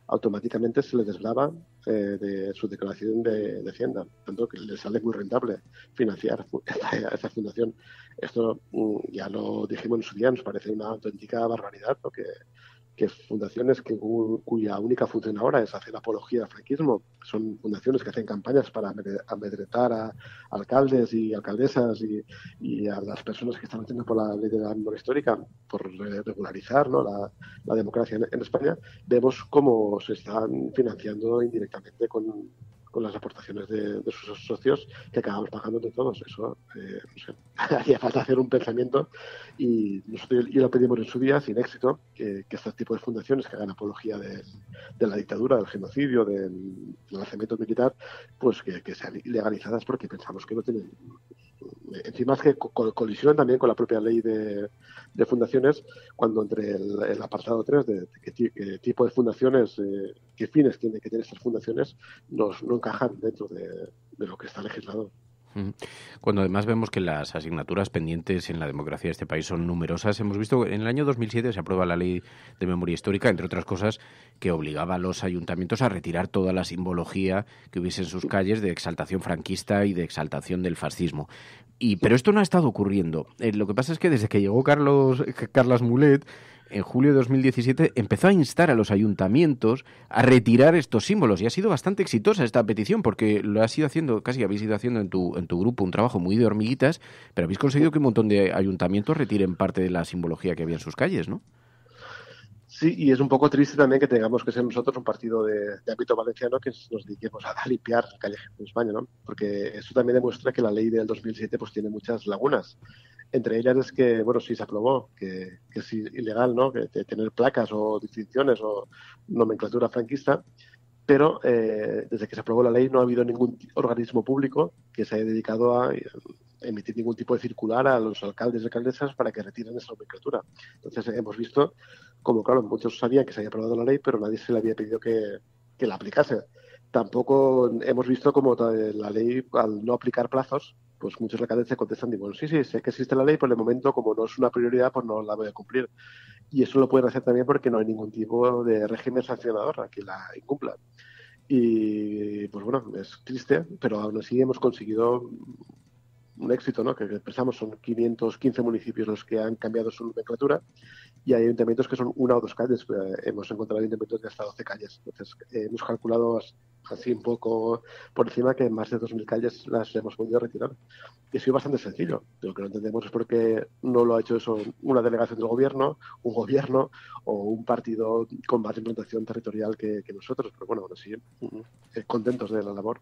automáticamente se le desgrava eh, de su declaración de, de Hacienda, tanto que le sale muy rentable financiar esta, esta fundación. Esto ya lo dijimos en su día, nos parece una auténtica barbaridad, ¿no? que, que fundaciones que, cuya única función ahora es hacer apología al franquismo, son fundaciones que hacen campañas para amedretar a alcaldes y alcaldesas y, y a las personas que están luchando por la ley de la memoria histórica, por regularizar, ¿no? la, la democracia en, en España. Vemos cómo se están financiando indirectamente con, con las aportaciones de, de sus socios, que acabamos pagando de todos. Eso, eh, no sé, haría falta hacer un pensamiento, y nosotros y lo pedimos en su día, sin éxito, que, que este tipo de fundaciones que hagan apología de, de la dictadura, del genocidio, del, del lanzamiento militar, pues que, que sean legalizadas, porque pensamos que no tienen... Encima es que colisionan también con la propia ley de, de fundaciones, cuando entre el, el apartado tres de, de qué, qué tipo de fundaciones, eh, qué fines tienen que tener estas fundaciones, nos, no encajan dentro de, de lo que está legislado. Cuando además vemos que las asignaturas pendientes en la democracia de este país son numerosas, hemos visto que en el año dos mil siete se aprueba la Ley de Memoria Histórica, entre otras cosas, que obligaba a los ayuntamientos a retirar toda la simbología que hubiese en sus calles de exaltación franquista y de exaltación del fascismo. Y, pero esto no ha estado ocurriendo. Eh, lo que pasa es que desde que llegó Carlos, Carles Mulet, en julio de dos mil diecisiete, empezó a instar a los ayuntamientos a retirar estos símbolos, y ha sido bastante exitosa esta petición, porque lo has ido haciendo, casi habéis ido haciendo en tu, en tu grupo un trabajo muy de hormiguitas, pero habéis conseguido que un montón de ayuntamientos retiren parte de la simbología que había en sus calles, ¿no? Sí, y es un poco triste también que tengamos que ser nosotros un partido de, de ámbito valenciano que nos dediquemos a limpiar calles en España, ¿no? Porque eso también demuestra que la ley del dos mil siete pues tiene muchas lagunas. Entre ellas es que, bueno, sí se aprobó, que, que es ilegal, ¿no? Que tener placas o distinciones o nomenclatura franquista, pero eh, desde que se aprobó la ley no ha habido ningún organismo público que se haya dedicado a emitir ningún tipo de circular a los alcaldes y alcaldesas para que retiren esa nomenclatura. Entonces eh, hemos visto como, claro, muchos sabían que se había aprobado la ley, pero nadie se le había pedido que, que la aplicase. Tampoco hemos visto como la ley, al no aplicar plazos, pues muchos alcaldes se contestan y bueno, sí, sí, sé que existe la ley, pero de momento, como no es una prioridad, pues no la voy a cumplir. Y eso lo pueden hacer también porque no hay ningún tipo de régimen sancionador a que la incumpla. Y pues bueno, es triste, pero aún así hemos conseguido un éxito, ¿no? Que pensamos son quinientos quince municipios los que han cambiado su nomenclatura, y hay ayuntamientos que son una o dos calles. Hemos encontrado ayuntamientos de hasta doce calles. Entonces, eh, hemos calculado así un poco por encima que más de dos mil calles las hemos podido retirar. Y ha sido bastante sencillo. Lo que no entendemos es por qué no lo ha hecho eso una delegación del gobierno, un gobierno o un partido con más implantación territorial que, que nosotros. Pero bueno, ahora sí, eh, contentos de la labor.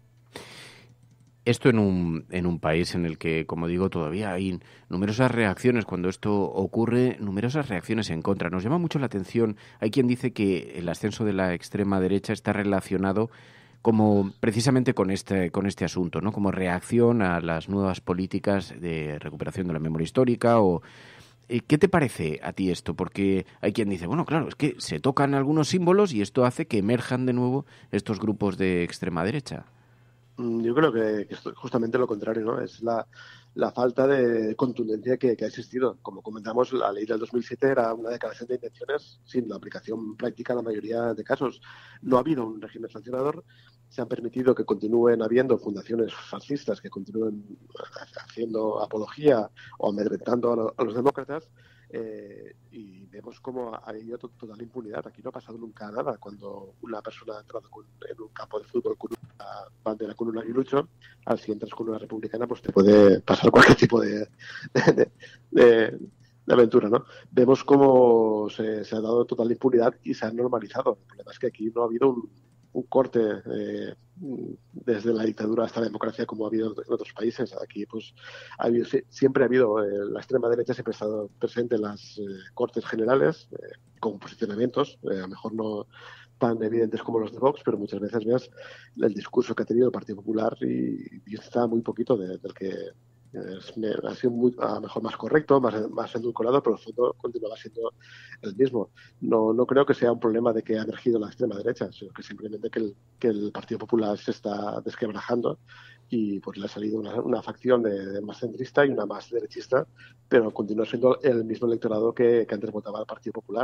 Esto en un, en un país en el que, como digo, todavía hay numerosas reacciones cuando esto ocurre, numerosas reacciones en contra. Nos llama mucho la atención, hay quien dice que el ascenso de la extrema derecha está relacionado como precisamente con este, con este asunto, ¿no? Como reacción a las nuevas políticas de recuperación de la memoria histórica. O ¿qué te parece a ti esto? Porque hay quien dice, bueno, claro, es que se tocan algunos símbolos y esto hace que emerjan de nuevo estos grupos de extrema derecha. Yo creo que, que es justamente lo contrario, ¿no? Es la, la falta de contundencia que, que ha existido. Como comentamos, la ley del dos mil siete era una declaración de intenciones sin la aplicación práctica en la mayoría de casos. No ha habido un régimen sancionador. Se han permitido que continúen habiendo fundaciones fascistas que continúen haciendo apología o amedrentando a, lo, a los demócratas. Eh, y vemos cómo ha habido total impunidad. Aquí no ha pasado nunca nada. Cuando una persona ha entrado con, en un campo de fútbol con una bandera con un aguilucho, al si entras con una republicana, pues te puede pasar cualquier tipo de, de, de, de, de aventura, ¿no? Vemos cómo se, se ha dado total impunidad y se ha normalizado. El problema es que aquí no ha habido un, un corte eh, desde la dictadura hasta la democracia como ha habido en otros países. Aquí pues ha habido, siempre ha habido, eh, la extrema derecha siempre ha estado presente en las eh, Cortes Generales eh, con posicionamientos, eh, a lo mejor no tan evidentes como los de Vox, pero muchas veces ves el discurso que ha tenido el Partido Popular y, y está muy poquito de, del que es, ha sido muy, a lo mejor más correcto, más, más endulcorado, pero en el fondo continuaba siendo el mismo. No, no creo que sea un problema de que ha emergido la extrema derecha, sino que simplemente que el, que el Partido Popular se está desquebrajando y pues le ha salido una, una facción de, de más centrista y una más derechista, pero continúa siendo el mismo electorado que, que antes votaba al Partido Popular.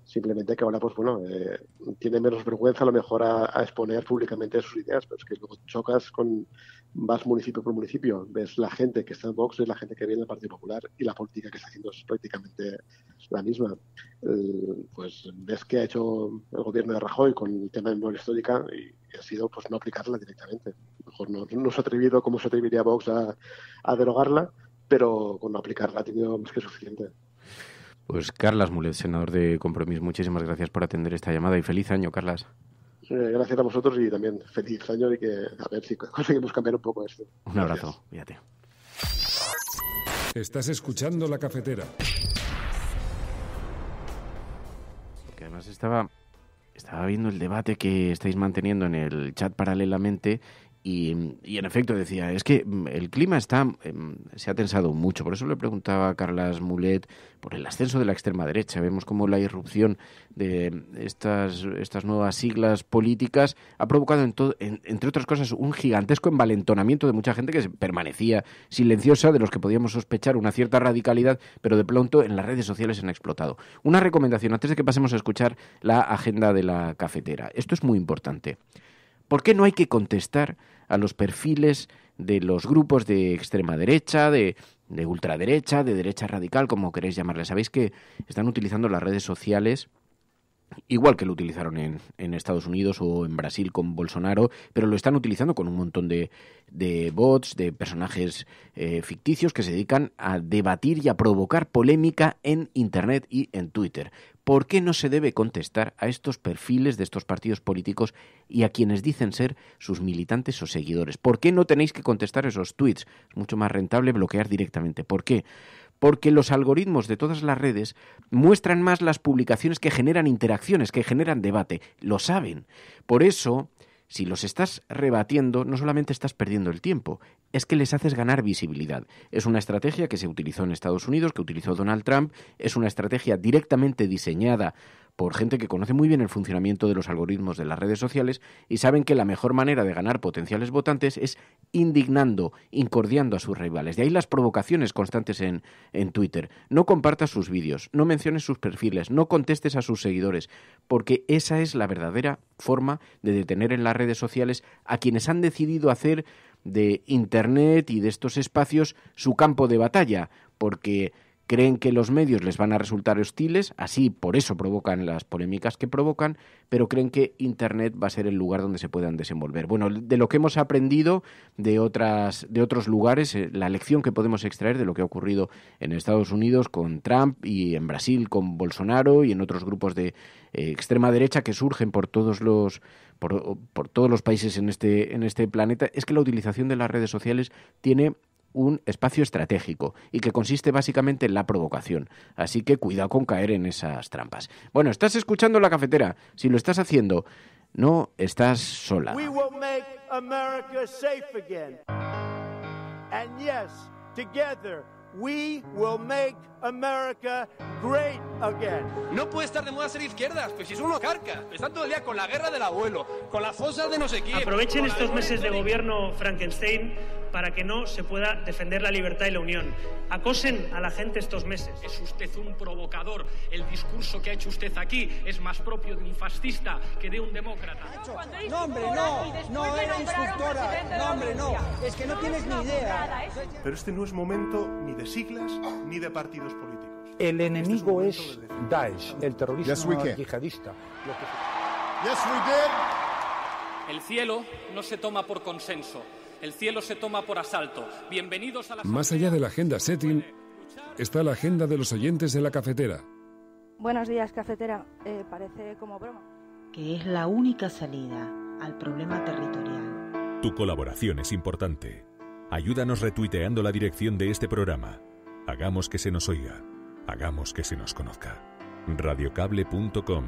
Simplemente que ahora, pues bueno, eh, tiene menos vergüenza a lo mejor a, a exponer públicamente sus ideas, pero es que luego chocas con, vas municipio por municipio, ves la gente que está en Vox, ves la gente que viene del Partido Popular y la política que está haciendo es prácticamente la misma. El, pues ves que ha hecho el gobierno de Rajoy con el tema de memoria histórica y, y ha sido pues no aplicarla directamente. A lo mejor no, no se ha atrevido como se atrevería Vox a, a derogarla, pero con no aplicarla ha tenido más que suficiente. Pues Carlas Mulet, senador de Compromís, muchísimas gracias por atender esta llamada y feliz año, Carlas. Eh, gracias a vosotros y también feliz año y que a ver si conseguimos cambiar un poco esto. Un abrazo, fíjate. Estás escuchando La Cafetera. Porque además estaba, estaba viendo el debate que estáis manteniendo en el chat paralelamente. Y, y en efecto decía, es que el clima está se ha tensado mucho. Por eso le preguntaba a Carlas Mulet por el ascenso de la extrema derecha. Vemos cómo la irrupción de estas, estas nuevas siglas políticas ha provocado, en todo, en, entre otras cosas, un gigantesco envalentonamiento de mucha gente que permanecía silenciosa, de los que podíamos sospechar una cierta radicalidad, pero de pronto en las redes sociales han explotado. Una recomendación, antes de que pasemos a escuchar la agenda de La Cafetera. Esto es muy importante. ¿Por qué no hay que contestar a los perfiles de los grupos de extrema derecha, de, de ultraderecha, de derecha radical, como queréis llamarle? Sabéis que están utilizando las redes sociales igual que lo utilizaron en, en Estados Unidos o en Brasil con Bolsonaro, pero lo están utilizando con un montón de, de bots, de personajes eh, ficticios que se dedican a debatir y a provocar polémica en Internet y en Twitter. ¿Por qué no se debe contestar a estos perfiles de estos partidos políticos y a quienes dicen ser sus militantes o seguidores? ¿Por qué no tenéis que contestar esos tweets? Es mucho más rentable bloquear directamente. ¿Por qué? Porque los algoritmos de todas las redes muestran más las publicaciones que generan interacciones, que generan debate. Lo saben. Por eso, si los estás rebatiendo, no solamente estás perdiendo el tiempo, es que les haces ganar visibilidad. Es una estrategia que se utilizó en Estados Unidos, que utilizó Donald Trump, es una estrategia directamente diseñada por gente que conoce muy bien el funcionamiento de los algoritmos de las redes sociales y saben que la mejor manera de ganar potenciales votantes es indignando, incordiando a sus rivales. De ahí las provocaciones constantes en, en Twitter. No compartas sus vídeos, no menciones sus perfiles, no contestes a sus seguidores, porque esa es la verdadera forma de detener en las redes sociales a quienes han decidido hacer de Internet y de estos espacios su campo de batalla, porque creen que los medios les van a resultar hostiles, así por eso provocan las polémicas que provocan, pero creen que Internet va a ser el lugar donde se puedan desenvolver. Bueno, de lo que hemos aprendido de otras de otros lugares, la lección que podemos extraer de lo que ha ocurrido en Estados Unidos con Trump y en Brasil con Bolsonaro y en otros grupos de eh, extrema derecha que surgen por todos los por, por todos los países en este en este planeta, es que la utilización de las redes sociales tiene un espacio estratégico y que consiste básicamente en la provocación. Así que cuidado con caer en esas trampas. Bueno, estás escuchando La Cafetera. Si lo estás haciendo, no estás sola. We will make America safe again. And yes, together we will make America great again. No puede estar de moda ser izquierdas, pues si es uno carca. Están todo el día con la guerra del abuelo, con las fosas de no sé quién. Aprovechen estos meses de gobierno Frankenstein para que no se pueda defender la libertad y la unión. Acosen a la gente estos meses. Es usted un provocador. El discurso que ha hecho usted aquí es más propio de un fascista que de un demócrata. No, hombre, no, no era instructora. No, hombre, no. Es que no tienes ni idea. Pero este no es momento ni de siglas ni de partidos políticos. El enemigo es, es Daesh, el terrorismo yes, yihadista. Yes, we did. El cielo no se toma por consenso. El cielo se toma por asalto. Bienvenidos a la... Más allá de la agenda setting, está la agenda de los oyentes de La Cafetera. Buenos días, Cafetera. Eh, parece como broma. Que es la única salida al problema territorial. Tu colaboración es importante. Ayúdanos retuiteando la dirección de este programa. Hagamos que se nos oiga. Hagamos que se nos conozca. radiocable punto com.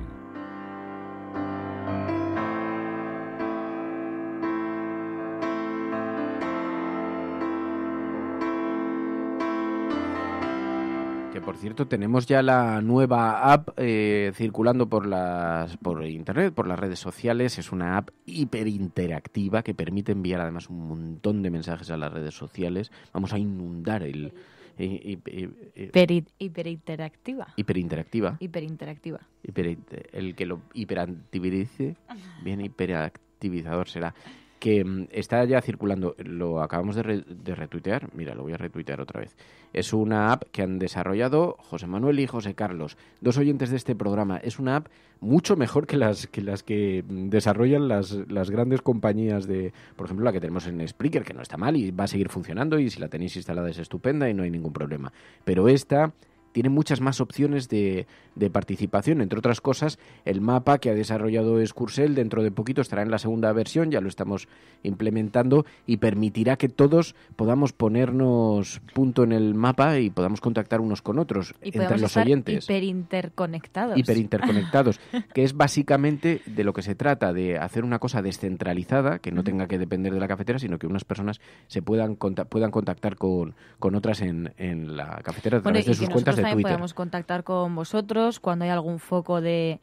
Que por cierto tenemos ya la nueva app eh, circulando por las por internet, por las redes sociales. Es una app hiperinteractiva que permite enviar además un montón de mensajes a las redes sociales. Vamos a inundar el, Y, y, y, y, Peri, hiperinteractiva. Hiperinteractiva. Hiperinteractiva. Hiper, el que lo hiperactivice, bien hiperactivizador será. Que um, está ya circulando, lo acabamos de, re, de retuitear, mira, lo voy a retuitear otra vez. Es una app que han desarrollado José Manuel y José Carlos, dos oyentes de este programa. Es una app mucho mejor que las que las que desarrollan las, las grandes compañías de, por ejemplo, la que tenemos en Spreaker, que no está mal y va a seguir funcionando, y si la tenéis instalada es estupenda y no hay ningún problema. Pero esta tiene muchas más opciones de, de participación, entre otras cosas, el mapa que ha desarrollado Escursel dentro de poquito estará en la segunda versión, ya lo estamos implementando, y permitirá que todos podamos ponernos punto en el mapa y podamos contactar unos con otros y entre los estar oyentes. Hiperinterconectados. Hiperinterconectados, que es básicamente de lo que se trata, de hacer una cosa descentralizada, que no tenga que depender de la cafetera, sino que unas personas se puedan puedan contactar con, con otras en, en la cafetera a través bueno, de sus cuentas de también Twitter. Podemos contactar con vosotros cuando hay algún foco de,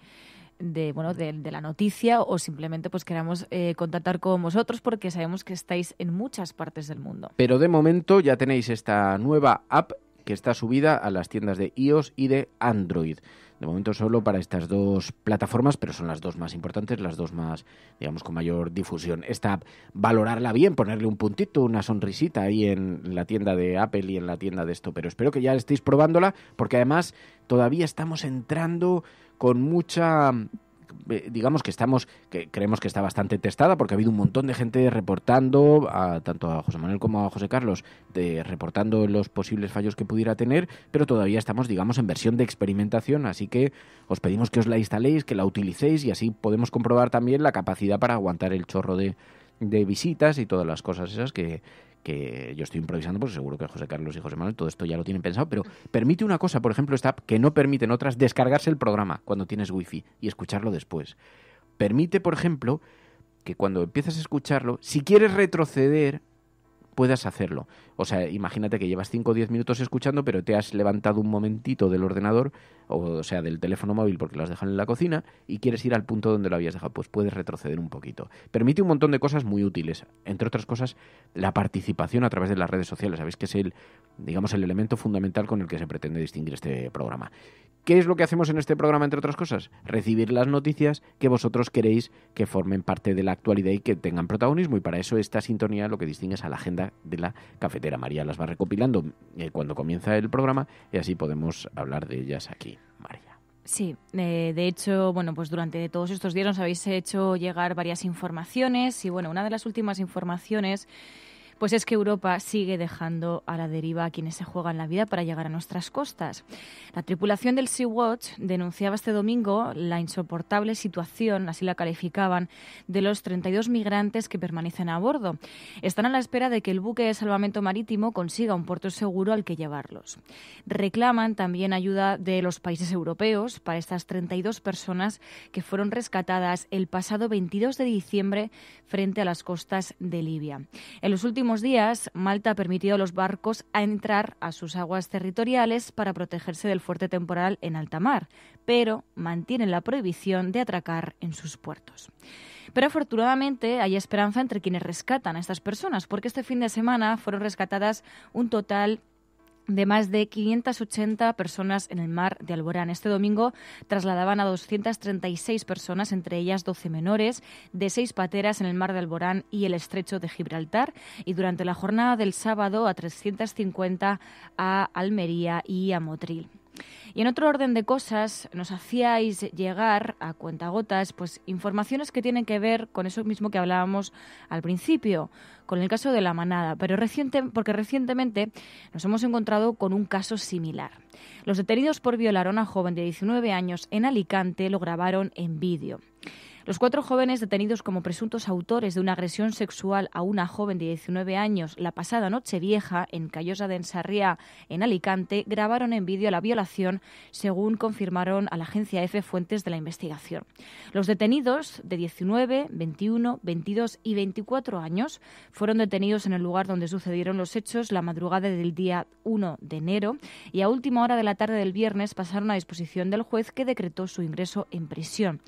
de bueno de, de la noticia, o simplemente pues queramos eh, contactar con vosotros porque sabemos que estáis en muchas partes del mundo. Pero de momento ya tenéis esta nueva app que está subida a las tiendas de iOS y de Android. De momento solo para estas dos plataformas, pero son las dos más importantes, las dos más, digamos, con mayor difusión. Esta app, valorarla bien, ponerle un puntito, una sonrisita ahí en la tienda de Apple y en la tienda de esto. Pero espero que ya estéis probándola, porque además todavía estamos entrando con mucha... digamos que estamos que creemos que está bastante testada, porque ha habido un montón de gente reportando, a, tanto a José Manuel como a José Carlos, de, reportando los posibles fallos que pudiera tener, pero todavía estamos, digamos, en versión de experimentación, así que os pedimos que os la instaléis, que la utilicéis, y así podemos comprobar también la capacidad para aguantar el chorro de, de visitas y todas las cosas esas que que yo estoy improvisando, porque seguro que José Carlos y José Manuel todo esto ya lo tienen pensado, pero permite una cosa, por ejemplo, esta app, que no permiten otras, descargarse el programa cuando tienes wifi y escucharlo después. Permite, por ejemplo, que cuando empiezas a escucharlo, si quieres retroceder, puedas hacerlo. O sea, imagínate que llevas cinco o diez minutos escuchando, pero te has levantado un momentito del ordenador, o, o sea, del teléfono móvil, porque lo has dejado en la cocina, y quieres ir al punto donde lo habías dejado, pues puedes retroceder un poquito. Permite un montón de cosas muy útiles, entre otras cosas, la participación a través de las redes sociales. Sabéis que es el, digamos, el elemento fundamental con el que se pretende distinguir este programa. ¿Qué es lo que hacemos en este programa, entre otras cosas? Recibir las noticias que vosotros queréis que formen parte de la actualidad y que tengan protagonismo, y para eso esta sintonía lo que distingue es a la agenda de la cafetera. María las va recopilando eh, cuando comienza el programa, y así podemos hablar de ellas aquí. María. Sí, eh, de hecho, bueno, pues durante todos estos días nos habéis hecho llegar varias informaciones, y bueno, una de las últimas informaciones pues es que Europa sigue dejando a la deriva a quienes se juegan la vida para llegar a nuestras costas. La tripulación del Sea-Watch denunciaba este domingo la insoportable situación, así la calificaban, de los treinta y dos migrantes que permanecen a bordo. Están a la espera de que el buque de salvamento marítimo consiga un puerto seguro al que llevarlos. Reclaman también ayuda de los países europeos para estas treinta y dos personas que fueron rescatadas el pasado veintidós de diciembre frente a las costas de Libia. En los últimos días, Malta ha permitido a los barcos a entrar a sus aguas territoriales para protegerse del fuerte temporal en alta mar, pero mantienen la prohibición de atracar en sus puertos. Pero afortunadamente hay esperanza entre quienes rescatan a estas personas, porque este fin de semana fueron rescatadas un total de más de quinientas ochenta personas en el mar de Alborán. Este domingo trasladaban a doscientas treinta y seis personas, entre ellas doce menores, de seis pateras en el mar de Alborán y el estrecho de Gibraltar, y durante la jornada del sábado a trescientas cincuenta a Almería y a Motril. Y en otro orden de cosas, nos hacíais llegar a cuentagotas pues informaciones que tienen que ver con eso mismo que hablábamos al principio, con el caso de La Manada, pero reciente, porque recientemente nos hemos encontrado con un caso similar. Los detenidos por violar a una joven de diecinueve años en Alicante lo grabaron en vídeo. Los cuatro jóvenes detenidos como presuntos autores de una agresión sexual a una joven de diecinueve años la pasada Nochevieja en Callosa de Ensarriá, en Alicante, grabaron en vídeo la violación, según confirmaron a la agencia EFE fuentes de la investigación. Los detenidos, de diecinueve, veintiuno, veintidós y veinticuatro años, fueron detenidos en el lugar donde sucedieron los hechos la madrugada del día uno de enero, y a última hora de la tarde del viernes pasaron a disposición del juez, que decretó su ingreso en prisión.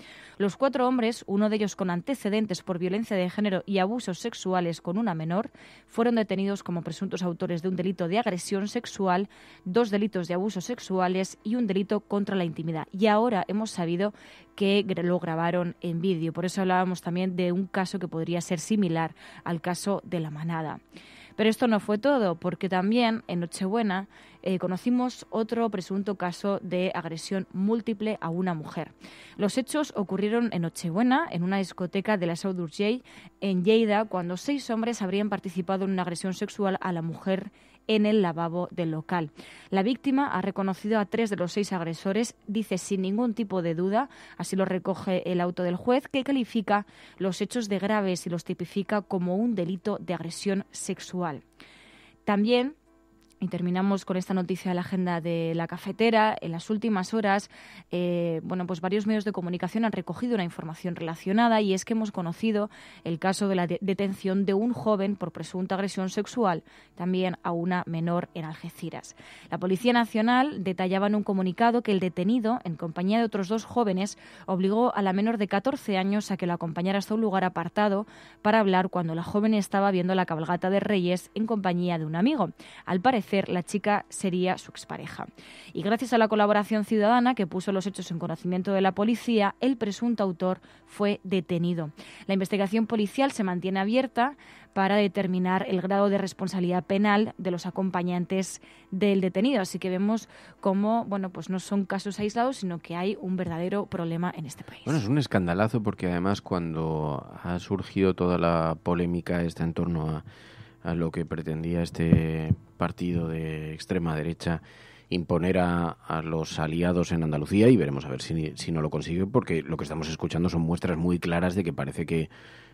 Los cuatro hombres, uno de ellos con antecedentes por violencia de género y abusos sexuales con una menor, fueron detenidos como presuntos autores de un delito de agresión sexual, dos delitos de abusos sexuales y un delito contra la intimidad. Y ahora hemos sabido que lo grabaron en vídeo. Por eso hablábamos también de un caso que podría ser similar al caso de La Manada. Pero esto no fue todo, porque también en Nochebuena eh, conocimos otro presunto caso de agresión múltiple a una mujer. Los hechos ocurrieron en Nochebuena, en una discoteca de la Seu d'Urgell, en Lleida, cuando seis hombres habrían participado en una agresión sexual a la mujer en el lavabo del local. La víctima ha reconocido a tres de los seis agresores, dice sin ningún tipo de duda, así lo recoge el auto del juez, que califica los hechos de graves y los tipifica como un delito de agresión sexual. También, y terminamos con esta noticia de la agenda de la cafetera, en las últimas horas, eh, bueno, pues varios medios de comunicación han recogido una información relacionada, y es que hemos conocido el caso de la de- detención de un joven por presunta agresión sexual, también a una menor en Algeciras. La Policía Nacional detallaba en un comunicado que el detenido, en compañía de otros dos jóvenes, obligó a la menor de catorce años a que lo acompañara hasta un lugar apartado para hablar cuando la joven estaba viendo la cabalgata de Reyes en compañía de un amigo. Al parecer, la chica sería su expareja. Y gracias a la colaboración ciudadana que puso los hechos en conocimiento de la policía, el presunto autor fue detenido. La investigación policial se mantiene abierta para determinar el grado de responsabilidad penal de los acompañantes del detenido. Así que vemos cómo, bueno, pues no son casos aislados, sino que hay un verdadero problema en este país. Bueno, es un escandalazo porque además cuando ha surgido toda la polémica esta en torno a a lo que pretendía este partido de extrema derecha imponer a, a los aliados en Andalucía, y veremos a ver si, si no lo consigue, porque lo que estamos escuchando son muestras muy claras de que parece que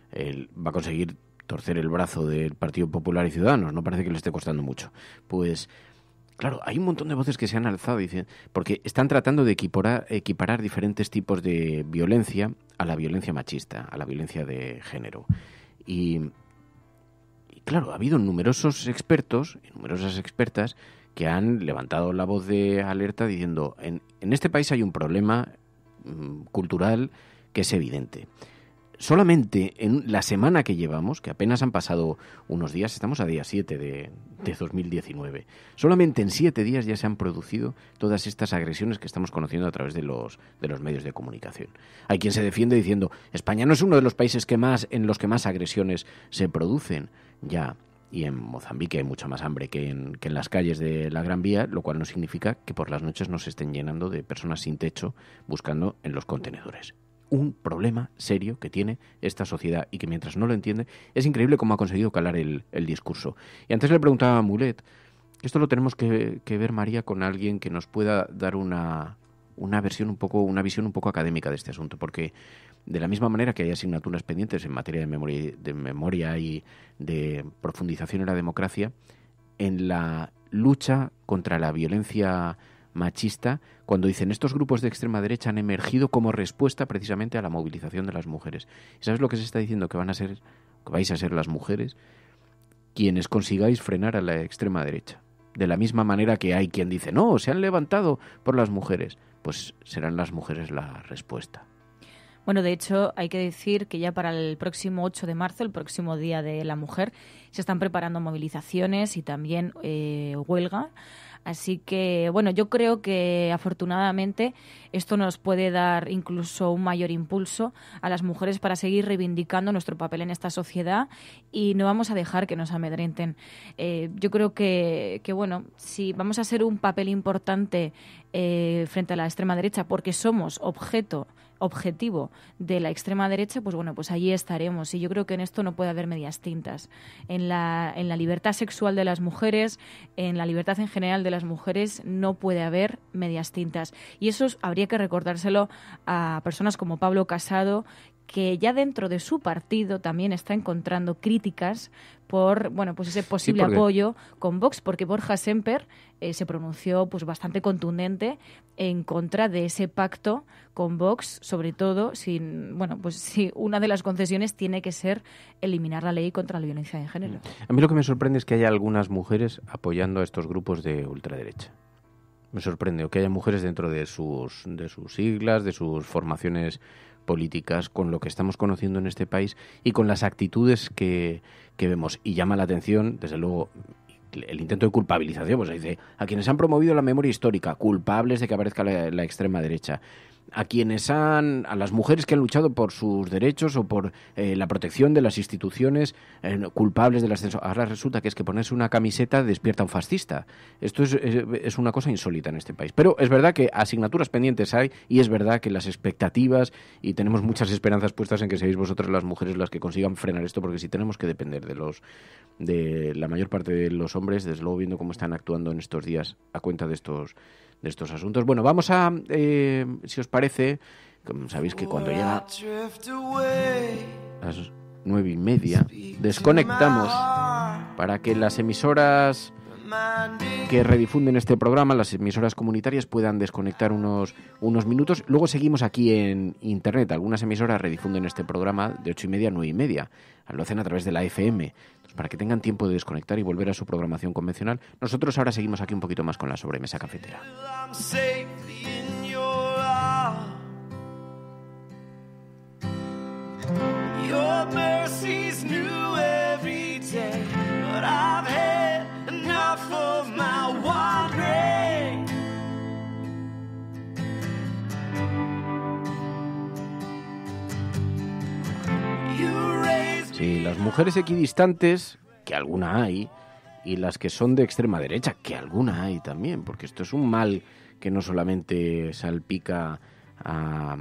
él va a conseguir torcer el brazo del Partido Popular y Ciudadanos. No parece que le esté costando mucho. Pues claro, hay un montón de voces que se han alzado, dicen, porque están tratando de equiparar, equiparar diferentes tipos de violencia a la violencia machista, a la violencia de género. Y claro, ha habido numerosos expertos y numerosas expertas que han levantado la voz de alerta diciendo en, en este país hay un problema mmm, cultural que es evidente. Solamente en la semana que llevamos, que apenas han pasado unos días, estamos a día siete de, de dos mil diecinueve, solamente en siete días ya se han producido todas estas agresiones que estamos conociendo a través de los, de los medios de comunicación. Hay quien se defiende diciendo España no es uno de los países que más, en los que más agresiones se producen. Ya, y en Mozambique hay mucha más hambre que en, que en las calles de la Gran Vía, lo cual no significa que por las noches no se estén llenando de personas sin techo buscando en los contenedores. Un problema serio que tiene esta sociedad y que mientras no lo entiende, es increíble cómo ha conseguido calar el, el discurso. Y antes le preguntaba a Mulet, esto lo tenemos que, que ver, María, con alguien que nos pueda dar una, una versión un poco, una visión un poco académica de este asunto, porque de la misma manera que hay asignaturas pendientes en materia de memoria, de memoria y de profundización en la democracia, en la lucha contra la violencia machista, cuando dicen estos grupos de extrema derecha han emergido como respuesta precisamente a la movilización de las mujeres. ¿Y sabes lo que se está diciendo? Que van a ser, que vais a ser las mujeres quienes consigáis frenar a la extrema derecha. De la misma manera que hay quien dice, no, se han levantado por las mujeres, pues serán las mujeres la respuesta. Bueno, de hecho, hay que decir que ya para el próximo ocho de marzo, el próximo Día de la Mujer, se están preparando movilizaciones y también eh, huelga. Así que, bueno, yo creo que afortunadamente esto nos puede dar incluso un mayor impulso a las mujeres para seguir reivindicando nuestro papel en esta sociedad y no vamos a dejar que nos amedrenten. Eh, yo creo que, que, bueno, si vamos a ser un papel importante eh, frente a la extrema derecha porque somos objeto objetivo de la extrema derecha, pues bueno, pues allí estaremos. Y yo creo que en esto no puede haber medias tintas. En la, en la libertad sexual de las mujeres, en la libertad en general de las mujeres, no puede haber medias tintas. Y eso habría que recordárselo a personas como Pablo Casado, que ya dentro de su partido también está encontrando críticas por, bueno, pues ese posible sí, porque... apoyo con Vox, porque Borja Semper eh, se pronunció pues bastante contundente en contra de ese pacto con Vox, sobre todo sin, bueno, pues si una de las concesiones tiene que ser eliminar la ley contra la violencia de género. A mí lo que me sorprende es que haya algunas mujeres apoyando a estos grupos de ultraderecha. Me sorprende, o que haya mujeres dentro de sus, de sus siglas, de sus formaciones políticas, con lo que estamos conociendo en este país y con las actitudes que, que vemos. Y llama la atención, desde luego, el intento de culpabilización. Pues dice, a quienes han promovido la memoria histórica, culpables de que aparezca la, la extrema derecha. A quienes han, a las mujeres que han luchado por sus derechos o por eh, la protección de las instituciones, eh, culpables del ascenso. Ahora resulta que es que ponerse una camiseta despierta a un fascista. Esto es, es, es una cosa insólita en este país. Pero es verdad que asignaturas pendientes hay y es verdad que las expectativas, y tenemos muchas esperanzas puestas en que seáis vosotras las mujeres las que consigan frenar esto, porque si tenemos que depender de los de la mayor parte de los hombres, desde luego viendo cómo están actuando en estos días a cuenta de estos de estos asuntos. Bueno, vamos a, eh, si os parece, sabéis que cuando llega las nueve y media, desconectamos para que las emisoras que redifunden este programa, las emisoras comunitarias, puedan desconectar unos, unos minutos. Luego seguimos aquí en Internet. Algunas emisoras redifunden este programa de ocho y media a nueve y media. Lo hacen a través de la F M. Entonces, para que tengan tiempo de desconectar y volver a su programación convencional. Nosotros ahora seguimos aquí un poquito más con la sobremesa cafetera. Your mercy's new every day, but I've had enough of my wandering. Sí, las mujeres equidistantes, que alguna hay, y las que son de extrema derecha, que alguna hay también, porque esto es un mal que no solamente salpica a...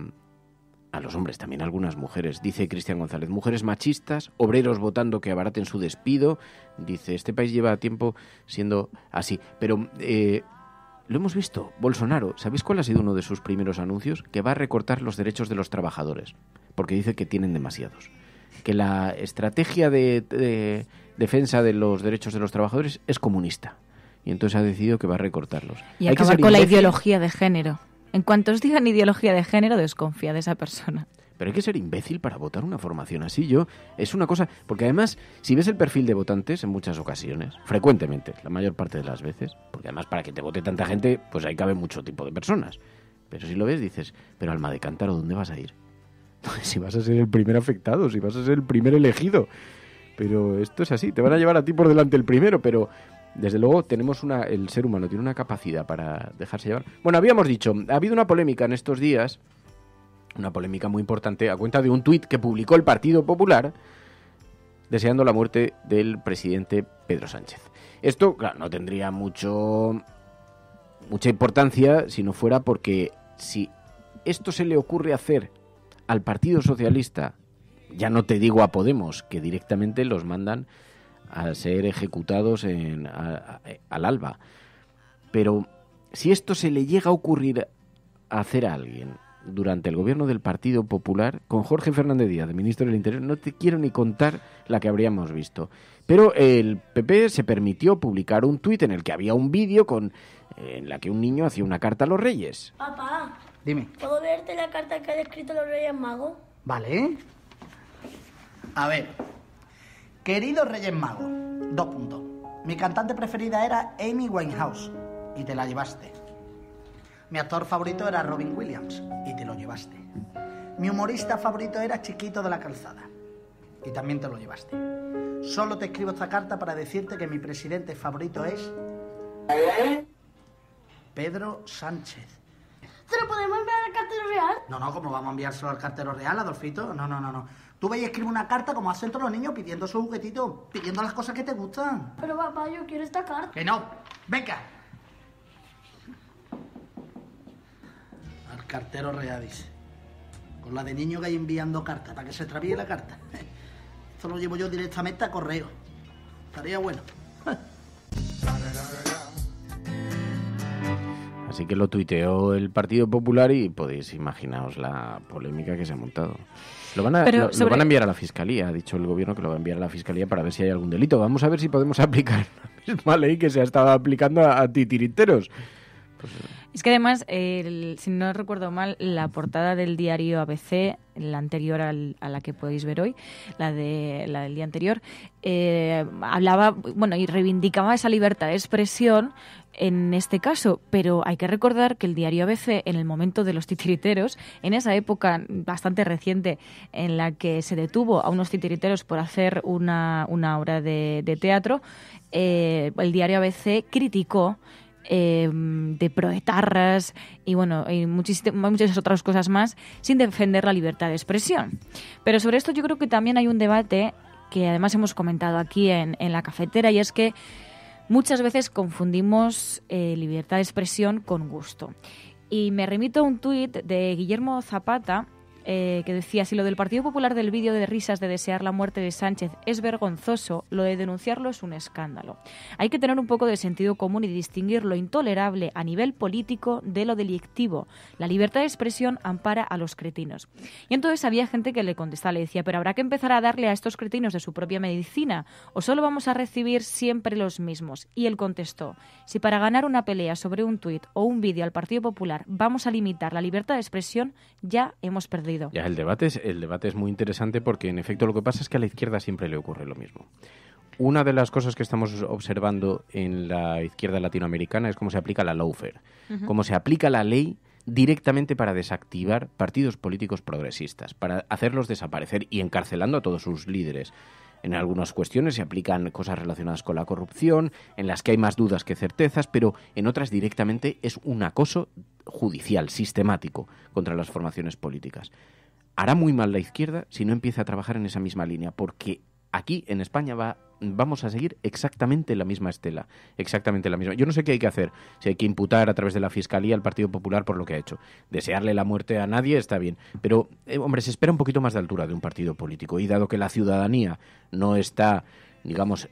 a los hombres, también a algunas mujeres. Dice Cristian González, mujeres machistas, obreros votando que abaraten su despido. Dice, este país lleva tiempo siendo así. Pero eh, lo hemos visto, Bolsonaro, ¿sabéis cuál ha sido uno de sus primeros anuncios? Que va a recortar los derechos de los trabajadores, porque dice que tienen demasiados. Que la estrategia de, de defensa de los derechos de los trabajadores es comunista. Y entonces ha decidido que va a recortarlos. Y Hay acabar que con la imbécil. ideología de género. En cuanto os digan ideología de género, desconfía de esa persona. Pero hay que ser imbécil para votar una formación así. Yo, es una cosa... Porque además, si ves el perfil de votantes en muchas ocasiones, frecuentemente, la mayor parte de las veces, porque además para que te vote tanta gente, pues ahí cabe mucho tipo de personas. Pero si lo ves, dices, pero Alma de Cántaro, ¿dónde vas a ir? Si vas a ser el primer afectado, si vas a ser el primer elegido. Pero esto es así, te van a llevar a ti por delante el primero, pero... Desde luego tenemos una, el ser humano tiene una capacidad para dejarse llevar. Bueno, habíamos dicho, ha habido una polémica en estos días, una polémica muy importante, a cuenta de un tuit que publicó el Partido Popular deseando la muerte del presidente Pedro Sánchez. Esto, claro, no tendría mucho mucha importancia si no fuera porque si esto se le ocurre hacer al Partido Socialista, ya no te digo a Podemos, que directamente los mandan a ser ejecutados en, a, a, al alba. Pero si esto se le llega a ocurrir a hacer a alguien durante el gobierno del Partido Popular, con Jorge Fernández Díaz, de ministro del Interior, no te quiero ni contar la que habríamos visto. Pero el P P se permitió publicar un tuit en el que había un vídeo con en la que un niño hacía una carta a los Reyes. Papá, dime. ¿Puedo leerte la carta que han escrito los Reyes Magos? Vale. A ver. Queridos Reyes Magos, dos puntos. Mi cantante preferida era Amy Winehouse y te la llevaste. Mi actor favorito era Robin Williams y te lo llevaste. Mi humorista favorito era Chiquito de la Calzada y también te lo llevaste. Solo te escribo esta carta para decirte que mi presidente favorito es Pedro Sánchez. ¿Se lo podemos enviar al cartero real? No, no, ¿cómo vamos a enviárselo al cartero real, Adolfito? No, no, no, no. Tú ves y escribe una carta como hacen todos los niños pidiendo su juguetito, pidiendo las cosas que te gustan. Pero papá, yo quiero esta carta. Que no, venga. Al cartero real, dice. Con la de niño que hay enviando cartas, para que se extravíe la carta. Esto lo llevo yo directamente a correo. Estaría bueno. Así que lo tuiteó el Partido Popular y podéis imaginaros la polémica que se ha montado. Lo van a, Pero lo, sobre... lo van a enviar a la Fiscalía, ha dicho el gobierno que lo va a enviar a la Fiscalía para ver si hay algún delito. Vamos a ver si podemos aplicar la misma ley que se ha estado aplicando a, a titiriteros. Pues, Es que además, el, si no recuerdo mal, la portada del diario A B C, la anterior al, a la que podéis ver hoy, la de la del día anterior, eh, hablaba, bueno, y reivindicaba esa libertad de expresión en este caso, pero hay que recordar que el diario A B C, en el momento de los titiriteros, en esa época bastante reciente en la que se detuvo a unos titiriteros por hacer una, una obra de, de teatro, eh, el diario A B C criticó Eh, de proetarras y bueno y muchísimas muchas otras cosas más sin defender la libertad de expresión. Pero sobre esto yo creo que también hay un debate que además hemos comentado aquí en, en la cafetera, y es que muchas veces confundimos eh, libertad de expresión con gusto. Y me remito a un tuit de Guillermo Zapata, Eh, que decía: si lo del Partido Popular del vídeo de risas de desear la muerte de Sánchez es vergonzoso, lo de denunciarlo es un escándalo. Hay que tener un poco de sentido común y distinguir lo intolerable a nivel político de lo delictivo. La libertad de expresión ampara a los cretinos. Y entonces había gente que le contestaba, le decía: pero habrá que empezar a darle a estos cretinos de su propia medicina, o solo vamos a recibir siempre los mismos. Y él contestó: si para ganar una pelea sobre un tuit o un vídeo al Partido Popular vamos a limitar la libertad de expresión, ya hemos perdido. Ya, el debate es, el debate es muy interesante porque, en efecto, lo que pasa es que a la izquierda siempre le ocurre lo mismo. Una de las cosas que estamos observando en la izquierda latinoamericana es cómo se aplica la lawfare, uh-huh. cómo se aplica la ley directamente para desactivar partidos políticos progresistas, para hacerlos desaparecer y encarcelando a todos sus líderes. En algunas cuestiones se aplican cosas relacionadas con la corrupción, en las que hay más dudas que certezas, pero en otras directamente es un acoso judicial, sistemático, contra las formaciones políticas. Hará muy mal la izquierda si no empieza a trabajar en esa misma línea, porque aquí en España va, vamos a seguir exactamente la misma estela, exactamente la misma. Yo no sé qué hay que hacer, si hay que imputar a través de la Fiscalía al Partido Popular por lo que ha hecho. Desearle la muerte a nadie está bien, pero, eh, hombre, se espera un poquito más de altura de un partido político, y dado que la ciudadanía no está, digamos,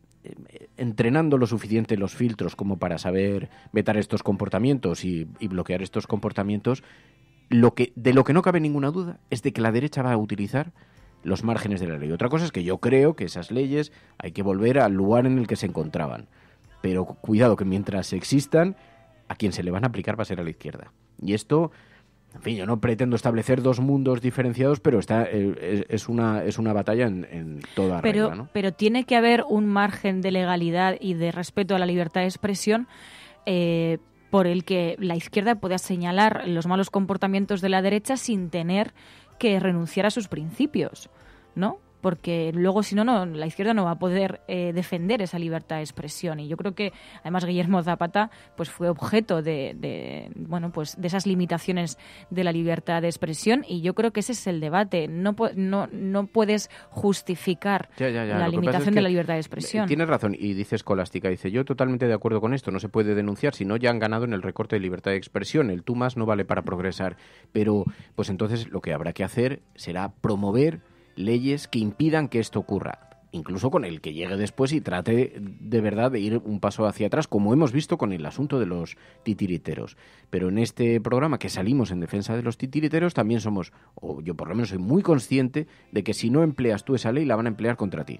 eh, entrenando lo suficiente los filtros como para saber vetar estos comportamientos y, y bloquear estos comportamientos, lo que, de lo que no cabe ninguna duda es de que la derecha va a utilizar los márgenes de la ley. Otra cosa es que yo creo que esas leyes hay que volver al lugar en el que se encontraban. Pero cuidado, que mientras existan, a quien se le van a aplicar va a ser a la izquierda. Y esto, en fin, yo no pretendo establecer dos mundos diferenciados, pero está eh, es una es una batalla en, en toda pero, regla, ¿no? Pero tiene que haber un margen de legalidad y de respeto a la libertad de expresión eh, por el que la izquierda pueda señalar los malos comportamientos de la derecha sin tener que renunciar a sus principios, ¿no? Porque luego, si no, no la izquierda no va a poder eh, defender esa libertad de expresión. Y yo creo que, además, Guillermo Zapata pues fue objeto de, de bueno pues de esas limitaciones de la libertad de expresión, y yo creo que ese es el debate. No no no puedes justificar ya, ya, ya. la Lo limitación es de la libertad de expresión. Tienes razón, y dice Escolástica, dice: yo totalmente de acuerdo con esto, no se puede denunciar, si no ya han ganado en el recorte de libertad de expresión, el tú más no vale para progresar. Pero, pues entonces lo que habrá que hacer será promover leyes que impidan que esto ocurra, incluso con el que llegue después y trate de verdad de ir un paso hacia atrás, como hemos visto con el asunto de los titiriteros. Pero en este programa que salimos en defensa de los titiriteros también somos, o yo por lo menos soy muy consciente de que si no empleas tú esa ley la van a emplear contra ti.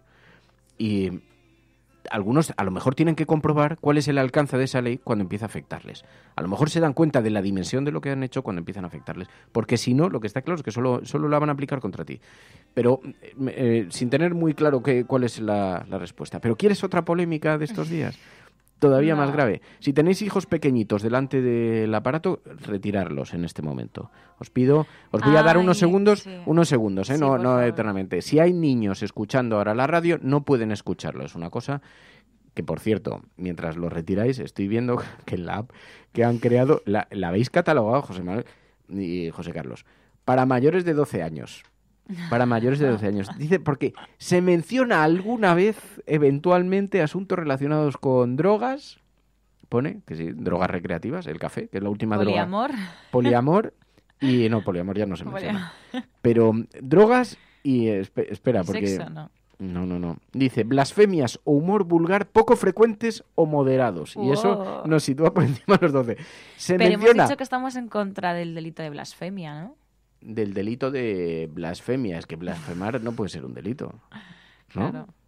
Y algunos a lo mejor tienen que comprobar cuál es el alcance de esa ley cuando empieza a afectarles. A lo mejor se dan cuenta de la dimensión de lo que han hecho cuando empiezan a afectarles, porque si no, lo que está claro es que solo, solo la van a aplicar contra ti. Pero eh, sin tener muy claro que, cuál es la, la respuesta. ¿Pero quieres otra polémica de estos días? Todavía no. Más grave. Si tenéis hijos pequeñitos delante del aparato, retirarlos en este momento. Os pido, os voy Ay, a dar unos segundos, sí. unos segundos, ¿eh? Sí, no, no eternamente. Si hay niños escuchando ahora la radio, no pueden escucharlo. Es una cosa que, por cierto, mientras lo retiráis, estoy viendo que en la app que han creado, la, la habéis catalogado, José Manuel y José Carlos, para mayores de doce años. Para mayores de doce años. Dice, porque se menciona alguna vez, eventualmente, asuntos relacionados con drogas. Pone, que sí, drogas recreativas, el café, que es la última Poliamor. droga. Poliamor. Y no, poliamor ya no se menciona. Pero drogas y... Esp- espera, porque... Sexo, no. No, no, no. Dice, blasfemias o humor vulgar poco frecuentes o moderados. Wow. Y eso nos sitúa por encima de los doce. Se Pero menciona... hemos dicho que estamos en contra del delito de blasfemia, ¿no? Del delito de blasfemia. Es que blasfemar no puede ser un delito, ¿no? Claro.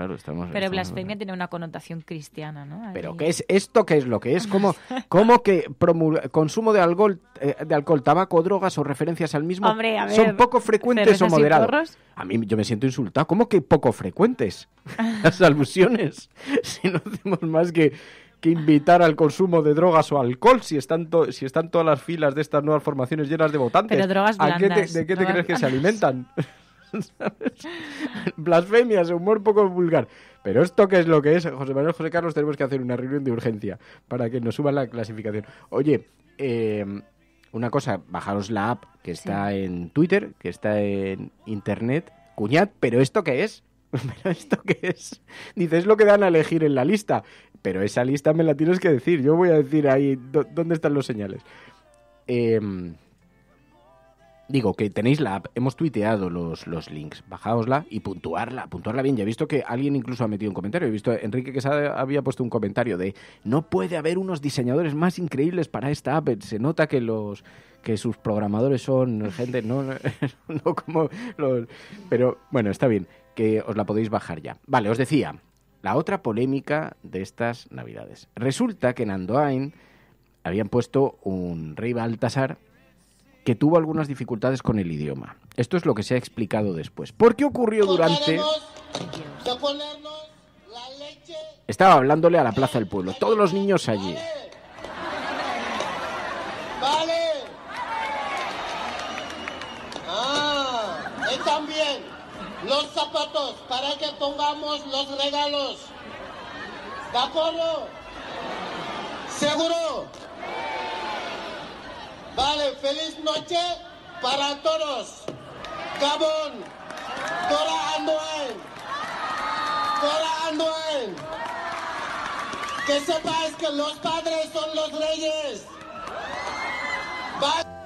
claro, estamos... Pero estamos... blasfemia tiene una connotación cristiana, ¿no? Ahí... ¿Pero qué es esto? ¿Qué es lo que es? ¿Cómo, cómo que promulga... consumo de alcohol, eh, de alcohol, tabaco, drogas o referencias al mismo Hombre, a ver, son poco frecuentes o moderados? Porros? A mí yo me siento insultado. ¿Cómo que poco frecuentes? Las alusiones. Si no hacemos más que... que invitar al consumo de drogas o alcohol si están, to- si están todas las filas de estas nuevas formaciones llenas de votantes. Pero drogas ¿A qué te- blandas, ¿De qué te drogas crees que se blandas. alimentan? ¿Sabes? Blasfemias, humor poco vulgar. Pero esto qué es lo que es, José Manuel, José Carlos, tenemos que hacer una reunión de urgencia para que nos suban la clasificación. Oye, eh, una cosa, bajaros la app que está sí. en Twitter, que está en internet, cuñad, pero ¿esto qué es? ¿Pero esto qué es? Dice, es lo que dan a elegir en la lista. Pero esa lista me la tienes que decir. Yo voy a decir ahí do- dónde están los señales. Eh, digo, que tenéis la app. Hemos tuiteado los, los links. Bajaosla y puntuarla. Puntuarla bien. Ya he visto que alguien incluso ha metido un comentario. He visto a Enrique Quesada había puesto un comentario de no puede haber unos diseñadores más increíbles para esta app. Se nota que los... que sus programadores son gente... No, no, no como los... Pero, bueno, está bien. Que os la podéis bajar ya. Vale, os decía, la otra polémica de estas Navidades. Resulta que en Andoain habían puesto un rey Baltasar que tuvo algunas dificultades con el idioma. Esto es lo que se ha explicado después. ¿Por qué ocurrió durante...? Estaba hablándole a la Plaza del Pueblo. Todos los niños allí. Vale. Ah, y también... los zapatos, para que pongamos los regalos. ¿De acuerdo? ¿Seguro? Vale, feliz noche para todos. Gabón, Tora Andoain, Tora Andoain. Que sepáis que los padres son los reyes. Vale.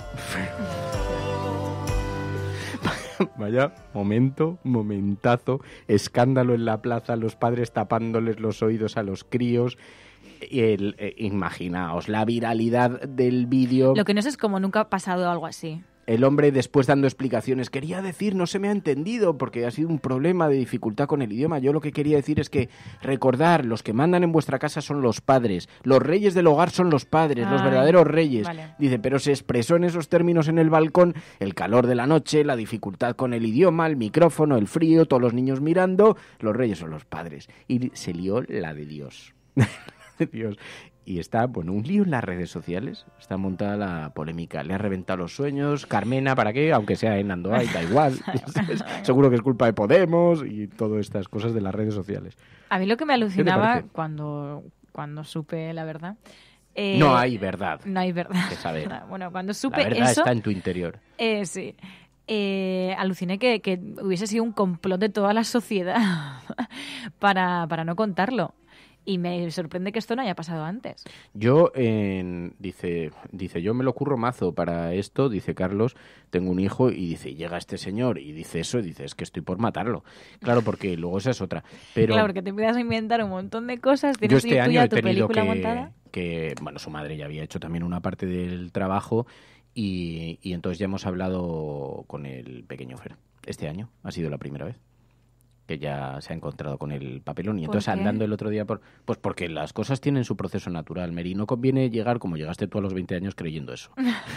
Vaya momento, momentazo, escándalo en la plaza, los padres tapándoles los oídos a los críos. El, eh, imaginaos la viralidad del vídeo. Lo que no sé es como nunca ha pasado algo así. El hombre después dando explicaciones, quería decir, no se me ha entendido porque ha sido un problema de dificultad con el idioma. Yo lo que quería decir es que recordar, los que mandan en vuestra casa son los padres, los reyes del hogar son los padres, Ay, los verdaderos reyes. Vale. Dice, pero se expresó en esos términos en el balcón, el calor de la noche, la dificultad con el idioma, el micrófono, el frío, todos los niños mirando, los reyes son los padres. Y se lió la de Dios. de Dios. Y está, bueno, un lío en las redes sociales. Está montada la polémica. Le ha reventado los sueños. Carmena, ¿para qué? Aunque sea en Andoain, da igual. Seguro que es culpa de Podemos y todas estas cosas de las redes sociales. A mí lo que me alucinaba cuando, cuando supe la verdad... Eh, no hay verdad. No hay verdad. Que saber. Bueno, cuando supe la verdad eso... está en tu interior. Eh, sí. Eh, aluciné que, que hubiese sido un complot de toda la sociedad para, para no contarlo. Y me sorprende que esto no haya pasado antes. Yo, eh, dice, dice, yo me lo curro mazo para esto, dice Carlos, tengo un hijo y dice, llega este señor y dice eso y dice, es que estoy por matarlo. Claro, porque luego esa es otra. Pero claro, porque te empiezas a inventar un montón de cosas, tienes yo este tú año ya he tu tenido película que, montada. que, bueno, su madre ya había hecho también una parte del trabajo y, y entonces ya hemos hablado con el pequeño Fer. Este año ha sido la primera vez que ya se ha encontrado con el papelón. Y entonces andando el otro día por... Pues porque las cosas tienen su proceso natural, Mary. No conviene llegar como llegaste tú a los veinte años creyendo eso.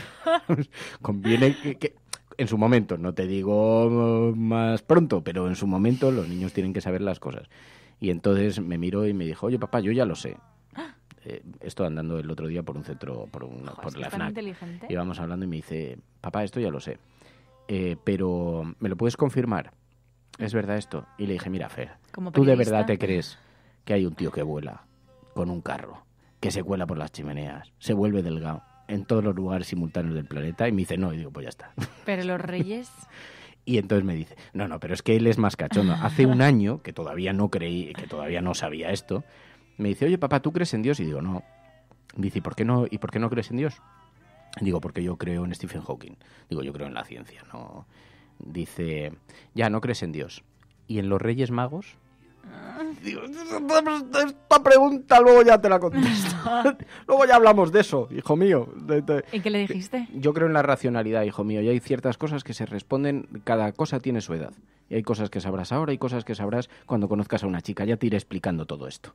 Conviene que, que... En su momento, no te digo más pronto, pero en su momento los niños tienen que saber las cosas. Y entonces me miró y me dijo, oye, papá, yo ya lo sé. Eh, esto andando el otro día por un centro, por, una, Ojo, por es la tan FNAC. Inteligente. Íbamos hablando y me dice, papá, esto ya lo sé. Eh, pero, ¿me lo puedes confirmar? ¿Es verdad esto? Y le dije, mira, Fer, ¿tú de verdad te crees que hay un tío que vuela con un carro, que se cuela por las chimeneas, se vuelve delgado en todos los lugares simultáneos del planeta? Y me dice, no, y digo, pues ya está. Pero los reyes... Y entonces me dice, no, no, pero es que él es más cachondo. Hace un año, que todavía no creí, que todavía no sabía esto, me dice, oye, papá, ¿tú crees en Dios? Y digo, no. Dice, ¿y por qué no, ¿y por qué no crees en Dios? Digo, porque yo creo en Stephen Hawking. Digo, yo creo en la ciencia, no... Dice, ya, no crees en Dios. ¿Y en los Reyes Magos? Digo, esta pregunta luego ya te la contesto. Luego ya hablamos de eso, hijo mío. De, de, ¿Y qué le dijiste? Yo creo en la racionalidad, hijo mío. Y hay ciertas cosas que se responden, cada cosa tiene su edad. Y hay cosas que sabrás ahora y cosas que sabrás cuando conozcas a una chica. Ya te iré explicando todo esto.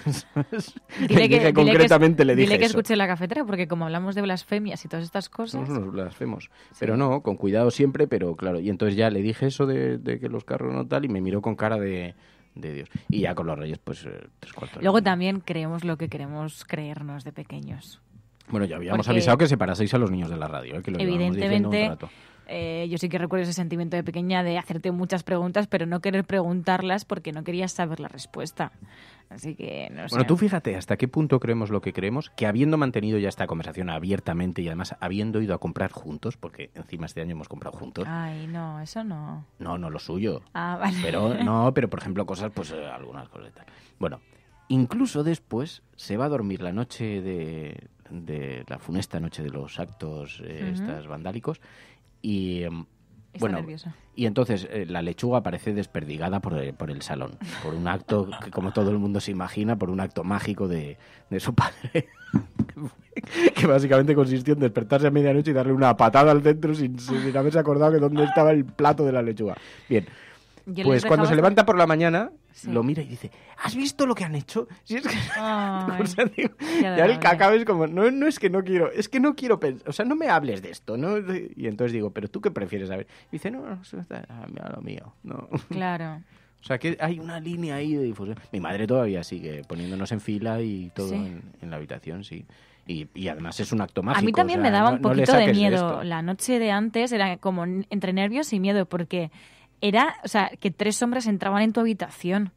Dile que, dile concretamente que, le dije dile que eso. escuche la cafetera, porque como hablamos de blasfemias y todas estas cosas... Somos unos blasfemos. Sí. Pero no, con cuidado siempre, pero claro. Y entonces ya le dije eso de, de que los carros no tal y me miró con cara de, de Dios. Y ya con los Reyes, pues eh, tres cuartos. Luego también creemos lo que queremos creernos de pequeños. Bueno, ya habíamos Porque avisado que separaseis a los niños de la radio, ¿eh? Que lo evidentemente... Eh, yo sí que recuerdo ese sentimiento de pequeña de hacerte muchas preguntas, pero no querer preguntarlas porque no querías saber la respuesta. Así que, no sé. Bueno, tú fíjate hasta qué punto creemos lo que creemos, que habiendo mantenido ya esta conversación abiertamente y además habiendo ido a comprar juntos, porque encima este año hemos comprado juntos. Ay, no, eso no. No, no lo suyo. Ah, vale. Pero, no, pero por ejemplo cosas, pues eh, algunas cosas. Bueno, incluso después se va a dormir la noche de, de la funesta noche de los actos eh, uh-huh. estas vandálicos. Y Está bueno, nerviosa. Y entonces eh, la lechuga parece desperdigada por el, por el salón, por un acto que, como todo el mundo se imagina, por un acto mágico de, de su padre, que básicamente consistió en despertarse a medianoche y darle una patada al centro sin, sin haberse acordado que dónde estaba el plato de la lechuga. Bien, Yo pues cuando se levanta por la mañana, sí. lo mira y dice, ¿has visto lo que han hecho? Si es que... Ay, o sea, digo, ya el cacao es como, no, no es que no quiero, es que no quiero pensar, o sea, no me hables de esto, ¿no? Y entonces digo, ¿pero tú qué prefieres saber? Y dice, no, no, eso está a lo mío, no. Claro. O sea, que hay una línea ahí de difusión. Mi madre todavía sigue poniéndonos en fila y todo sí. en, en la habitación, sí. Y, y además es un acto mágico. A mí también o sea, me daba no, un poquito no de de miedo. De la noche de antes era como entre nervios y miedo, porque era, o sea, que tres hombres entraban en tu habitación.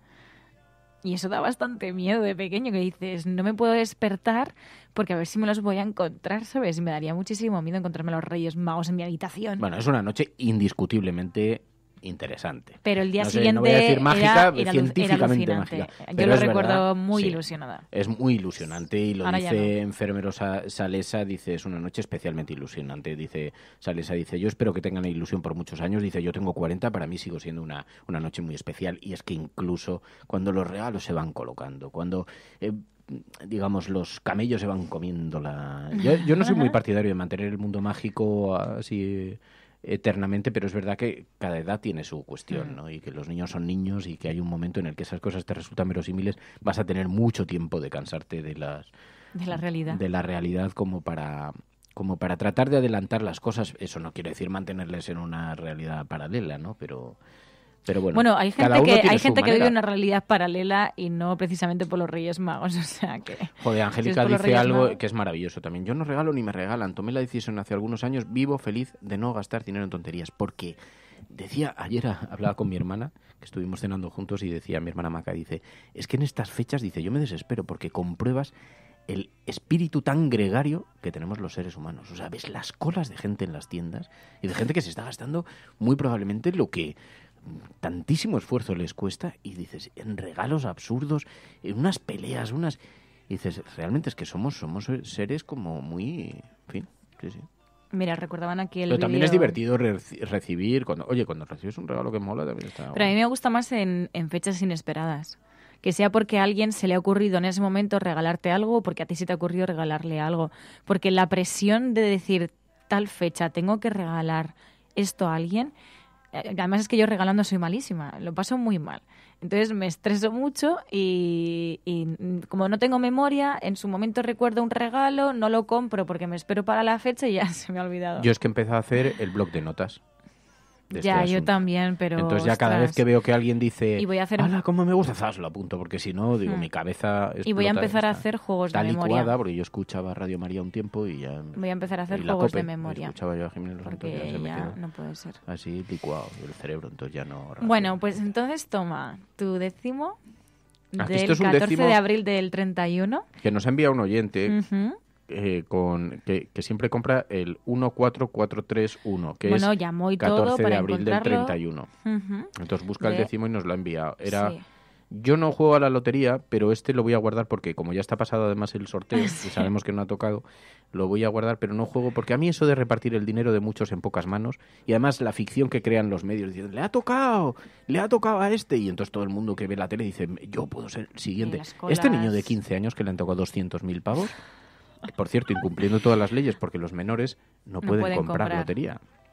Y eso da bastante miedo de pequeño, que dices, no me puedo despertar porque a ver si me los voy a encontrar, ¿sabes? Me daría muchísimo miedo encontrarme a los Reyes Magos en mi habitación. Bueno, es una noche indiscutiblemente interesante. Pero el día no sé, siguiente no voy a decir mágica, era, era, científicamente era mágica. Yo Pero lo es recuerdo verdad, muy sí, ilusionada. Es muy ilusionante y lo Ahora dice no. Enfermero Salesa, dice, es una noche especialmente ilusionante. Dice Salesa, dice, yo espero que tengan la ilusión por muchos años. Dice, yo tengo cuarenta, para mí sigo siendo una, una noche muy especial. Y es que incluso cuando los regalos se van colocando, cuando... Eh, digamos, los camellos se van comiendo la... Yo, yo no soy muy partidario de mantener el mundo mágico así eternamente, pero es verdad que cada edad tiene su cuestión, ¿no? Y que los niños son niños y que hay un momento en el que esas cosas te resultan verosímiles, vas a tener mucho tiempo de cansarte de las... De la realidad. De la realidad como para... como para tratar de adelantar las cosas. Eso no quiere decir mantenerles en una realidad paralela, ¿no? Pero... Pero bueno, bueno, hay gente que hay gente que manera. vive una realidad paralela y no precisamente por los Reyes Magos, o sea que... Joder, Angélica si dice algo Magos... que es maravilloso también. Yo no regalo ni me regalan. Tomé la decisión hace algunos años, vivo feliz de no gastar dinero en tonterías, porque decía, ayer hablaba con mi hermana, que estuvimos cenando juntos y decía mi hermana Maca, dice, es que en estas fechas, dice, yo me desespero porque compruebas el espíritu tan gregario que tenemos los seres humanos. O sea, ves las colas de gente en las tiendas y de gente que se está gastando muy probablemente lo que... tantísimo esfuerzo les cuesta y dices, en regalos absurdos, en unas peleas, unas... Y dices, realmente es que somos somos seres como muy... En fin, sí, sí. Mira, recordaban aquí el Pero también vídeo... es divertido re- recibir, cuando oye, cuando recibes un regalo que mola también está... Pero a mí me gusta más en, en fechas inesperadas. Que sea porque a alguien se le ha ocurrido en ese momento regalarte algo o porque a ti se te ha ocurrido regalarle algo. Porque la presión de decir, tal fecha, tengo que regalar esto a alguien... Además es que yo regalando soy malísima, lo paso muy mal. Entonces me estreso mucho y, y como no tengo memoria, en su momento recuerdo un regalo, no lo compro porque me espero para la fecha y ya se me ha olvidado. Yo es que empecé a hacer el blog de notas. Ya, este yo también, pero... Entonces ya ostras. cada vez que veo que alguien dice, y voy a hacer... ¡hala, cómo me gusta! ¡Zas! Lo apunto, porque si no, digo, hmm. mi cabeza explota. Y voy a empezar está, a hacer juegos de está memoria. licuada, porque yo escuchaba Radio María un tiempo y ya... Voy a empezar a hacer juegos Cope, de memoria. Escuchaba yo a Jiménez Los porque Santos, ya, se me ya quedó no puede ser. Así licuado el cerebro, entonces ya no... Bueno, pues entonces toma tu décimo Aquí del esto es un catorce décimo de abril del treinta y uno. Que nos ha enviado un oyente... Uh-huh. Eh, con que, que siempre compra el uno cuatro cuatro tres uno, que bueno, es llamó y catorce todo para de abril del encontrarlo. treinta y uno. Uh-huh. Entonces busca de... el décimo y nos lo ha enviado. Era sí. Yo no juego a la lotería, pero este lo voy a guardar porque como ya está pasado además el sorteo sí. y sabemos que no ha tocado, lo voy a guardar, pero no juego porque a mí eso de repartir el dinero de muchos en pocas manos y además la ficción que crean los medios diciendo, le ha tocado, le ha tocado a este, y entonces todo el mundo que ve la tele dice, yo puedo ser el siguiente. Este niño de quince años que le han tocado doscientos mil pavos, por cierto, incumpliendo todas las leyes porque los menores no, no pueden, pueden comprar, comprar lotería.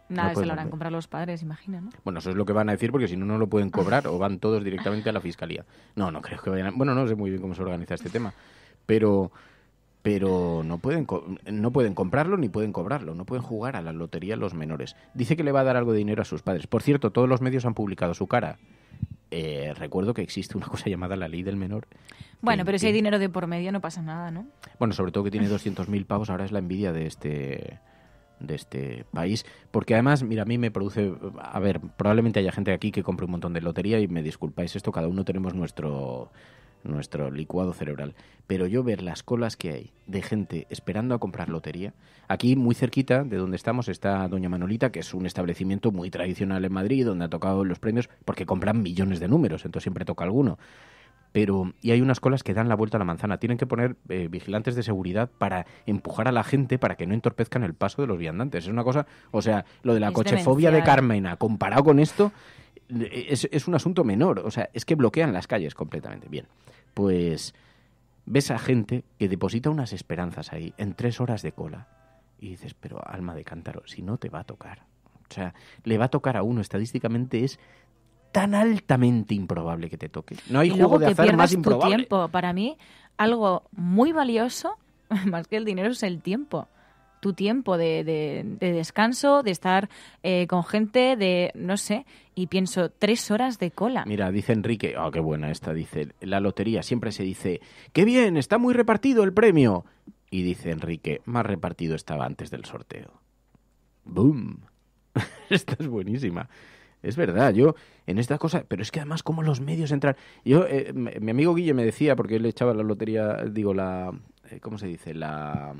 Nada, No se lo pueden- harán comprar los padres, imagina, ¿no? Bueno, eso es lo que van a decir porque si no, no lo pueden cobrar o van todos directamente a la fiscalía. No, no creo que vayan a... Bueno, no sé muy bien cómo se organiza este tema, pero pero no pueden co- no pueden comprarlo ni pueden cobrarlo, no pueden jugar a la lotería los menores. Dice que le va a dar algo de dinero a sus padres. Por cierto, todos los medios han publicado su cara. Eh, recuerdo que existe una cosa llamada la ley del menor. Bueno, que- pero si que- hay dinero de por medio no pasa nada, ¿no? Bueno, sobre todo que tiene doscientos mil pavos, ahora es la envidia de este de este país, porque además, mira, a mí me produce, a ver, probablemente haya gente aquí que compre un montón de lotería y me disculpáis esto, cada uno tenemos nuestro nuestro licuado cerebral, pero yo ver las colas que hay de gente esperando a comprar lotería, aquí muy cerquita de donde estamos está Doña Manolita, que es un establecimiento muy tradicional en Madrid, donde ha tocado los premios, porque compran millones de números, entonces siempre toca alguno. Pero, y hay unas colas que dan la vuelta a la manzana. Tienen que poner eh, vigilantes de seguridad para empujar a la gente para que no entorpezcan el paso de los viandantes. Es una cosa, o sea, lo de la Es cochefobia de demencial. Carmena, comparado con esto, eh, es, es un asunto menor. O sea, es que bloquean las calles completamente. Bien, pues ves a gente que deposita unas esperanzas ahí en tres horas de cola. Y dices, pero alma de cántaro, si no te va a tocar. O sea, le va a tocar a uno, estadísticamente es tan altamente improbable que te toque. No hay y juego luego de que azar pierdas más tu improbable. tiempo. Para mí, algo muy valioso, más que el dinero, es el tiempo. Tu tiempo de, de, de descanso, de estar eh, con gente, de, no sé, y pienso, tres horas de cola. Mira, dice Enrique, oh, qué buena esta, dice, la lotería siempre se dice, qué bien, está muy repartido el premio. Y dice Enrique, más repartido estaba antes del sorteo. ¡Boom! Esta es buenísima. Es verdad, yo en esta cosa, pero es que además como los medios entran... Yo, eh, mi mi amigo Guille me decía, porque él echaba la lotería, digo, la... eh, ¿Cómo se dice? La...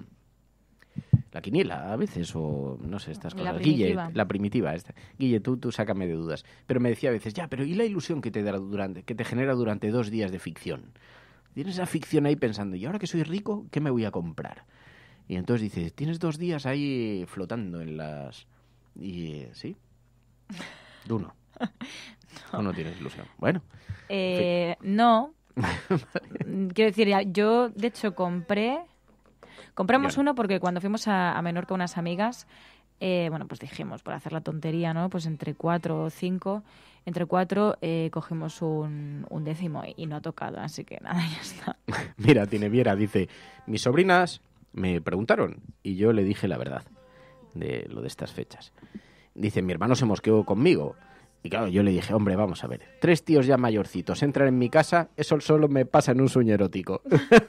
La quiniela, a veces, o no sé, estas La cosas. Guille, primitiva. la primitiva. Esta. Guille, tú, tú sácame de dudas. Pero me decía a veces, ya, pero ¿y la ilusión que te, da durante, que te genera durante dos días de ficción? Tienes esa ficción ahí pensando, ¿y ahora que soy rico, qué me voy a comprar? Y entonces dices, tienes dos días ahí flotando en las... Y eh, sí, tú no. Tú no tienes ilusión. Bueno. Eh, no. Quiero decir, ya, yo de hecho compré... Compramos Ya. uno porque cuando fuimos a, a Menorca unas amigas, eh, bueno, pues dijimos, por hacer la tontería, ¿no? Pues entre cuatro o cinco, entre cuatro eh, cogimos un, un décimo y, y no ha tocado, así que nada, ya está. Mira, tiene Viera, dice, mis sobrinas me preguntaron y yo le dije la verdad de lo de estas fechas. Dice, mi hermano se mosqueó conmigo. Y claro, yo le dije, hombre, vamos a ver, tres tíos ya mayorcitos entran en mi casa, eso solo me pasa en un sueño erótico.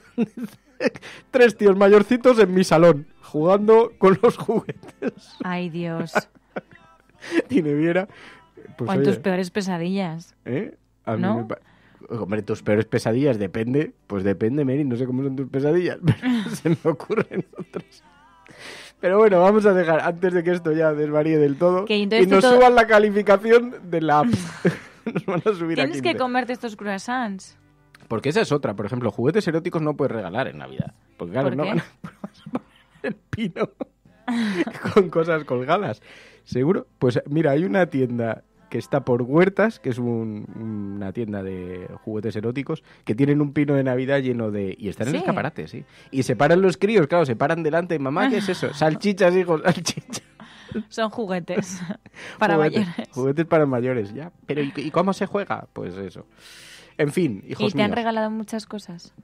Tres tíos mayorcitos en mi salón, jugando con los juguetes. Ay, Dios. Tiene Viera. Pues, o en tus oye, peores pesadillas. ¿eh? A mí ¿No? me pa- Hombre, tus peores pesadillas, depende. Pues depende, Mary, no sé cómo son tus pesadillas, pero se me ocurren otras. Pero bueno, vamos a dejar, antes de que esto ya desvaríe del todo, Que y entonces nos tú todo- suban la calificación de la app. Nos van a subir a Tienes que quince. comerte estos croissants. Porque esa es otra. Por ejemplo, juguetes eróticos no puedes regalar en Navidad. Porque claro, ¿Por no qué? van a poner el pino con cosas colgadas. ¿Seguro? Pues mira, hay una tienda que está por Huertas, que es un- una tienda de juguetes eróticos, que tienen un pino de Navidad lleno de... Y están en Sí. el escaparate, sí. Y se paran los críos, claro, se paran delante. Mamá, ¿qué es eso? Salchichas, hijos, salchichas. Son juguetes para juguetes, mayores. Juguetes para mayores, ya. Pero ¿y, y cómo se juega? Pues eso. En fin, hijos ¿Y te han míos. regalado muchas cosas?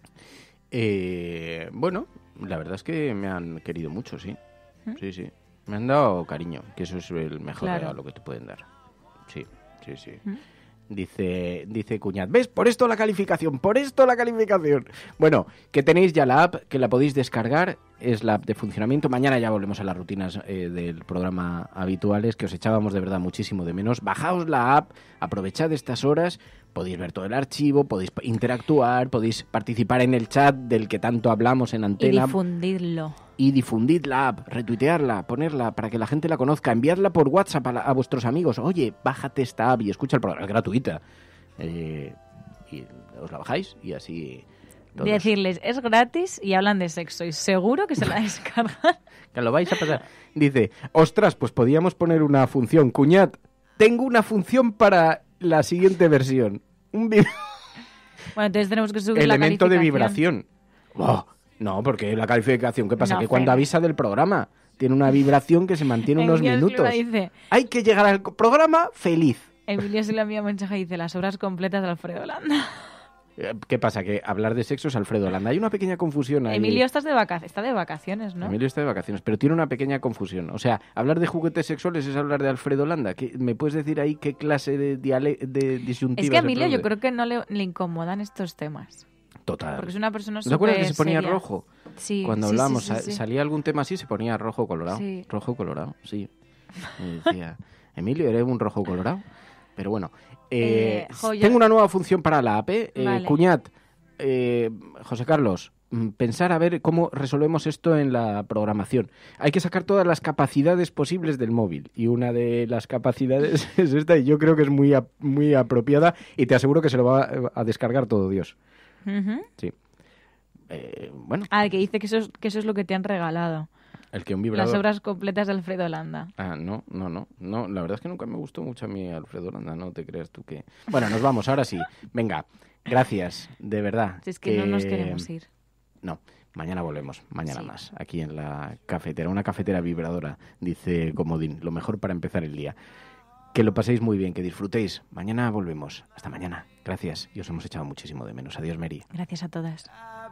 Eh, bueno, la verdad es que me han querido mucho, sí. ¿Mm? Sí, sí. Me han dado cariño, que eso es el mejor Claro. regalo que te pueden dar. Sí, sí, sí. ¿Mm? Dice, dice Cuñat, ¿ves? Por esto la calificación, por esto la calificación. Bueno, que tenéis ya la app, que la podéis descargar, es la app de funcionamiento. Mañana ya volvemos a las rutinas eh, del programa habituales, que os echábamos de verdad muchísimo de menos. Bajaos la app, aprovechad estas horas, podéis ver todo el archivo, podéis interactuar, podéis participar en el chat del que tanto hablamos en Y Antena. difundirlo. Y difundid la app, retuitearla, ponerla para que la gente la conozca, enviarla por WhatsApp a, la- a vuestros amigos. Oye, bájate esta app y escucha el programa, es gratuita. Eh, y os la bajáis y así... todos. Decirles, es gratis y hablan de sexo. Y seguro que se la descargan. Que lo vais a pasar. Dice, ostras, pues podíamos poner una función. Cuñat, tengo una función para la siguiente versión. Un vi- Bueno, entonces tenemos que subir la elemento de calificación. vibración. ¡Oh! No, porque la calificación, ¿qué pasa? No, que cuando Fer. avisa del programa tiene una vibración que se mantiene unos Emilio minutos. Silva dice, Hay que llegar al programa feliz. Emilio Silva envía un mensaje y dice, las obras completas de Alfredo Landa. ¿Qué pasa? Que hablar de sexo es Alfredo Landa. Hay una pequeña confusión ahí. Emilio estás de vaca... está de vacaciones, ¿no? Emilio está de vacaciones, pero tiene una pequeña confusión. O sea, hablar de juguetes sexuales es hablar de Alfredo Landa. ¿Qué, ¿Me puedes decir ahí qué clase de, diale... de disyuntiva? Es que a Emilio yo creo que no le, le incomodan estos temas. Total. Porque es una persona ¿No te acuerdas que se ponía seria. rojo? Sí. Cuando sí, hablábamos, sí, sí, sa- sí. salía algún tema así, se ponía rojo colorado. Sí. Rojo colorado, sí. Y decía, Emilio, ¿eres un rojo colorado? Pero bueno, eh, Eh, jo, yo- tengo una nueva función para la A P. Eh, Vale. Cuñat, eh, José Carlos, mm, pensar a ver cómo resolvemos esto en la programación. Hay que sacar todas las capacidades posibles del móvil. Y una de las capacidades es esta, y yo creo que es muy, ap- muy apropiada, y te aseguro que se lo va a, a descargar todo Dios. Ujú. Sí. Eh, bueno, Ah, que dice que eso, es, que eso es lo que te han regalado. el que un vibrador... Las obras completas de Alfredo Landa. Ah, no, no, no, no, la verdad es que nunca me gustó mucho a mí Alfredo Landa, no te creas tú que... Bueno, nos vamos, ahora sí. Venga, gracias, de verdad. Si es que no nos queremos ir. No, mañana volvemos, mañana Sí. más, aquí en la cafetera, una cafetera vibradora, dice Comodín, lo mejor para empezar el día. Que lo paséis muy bien, que disfrutéis. Mañana volvemos. Hasta mañana. Gracias. Y os hemos echado muchísimo de menos. Adiós, Mary. Gracias a todas.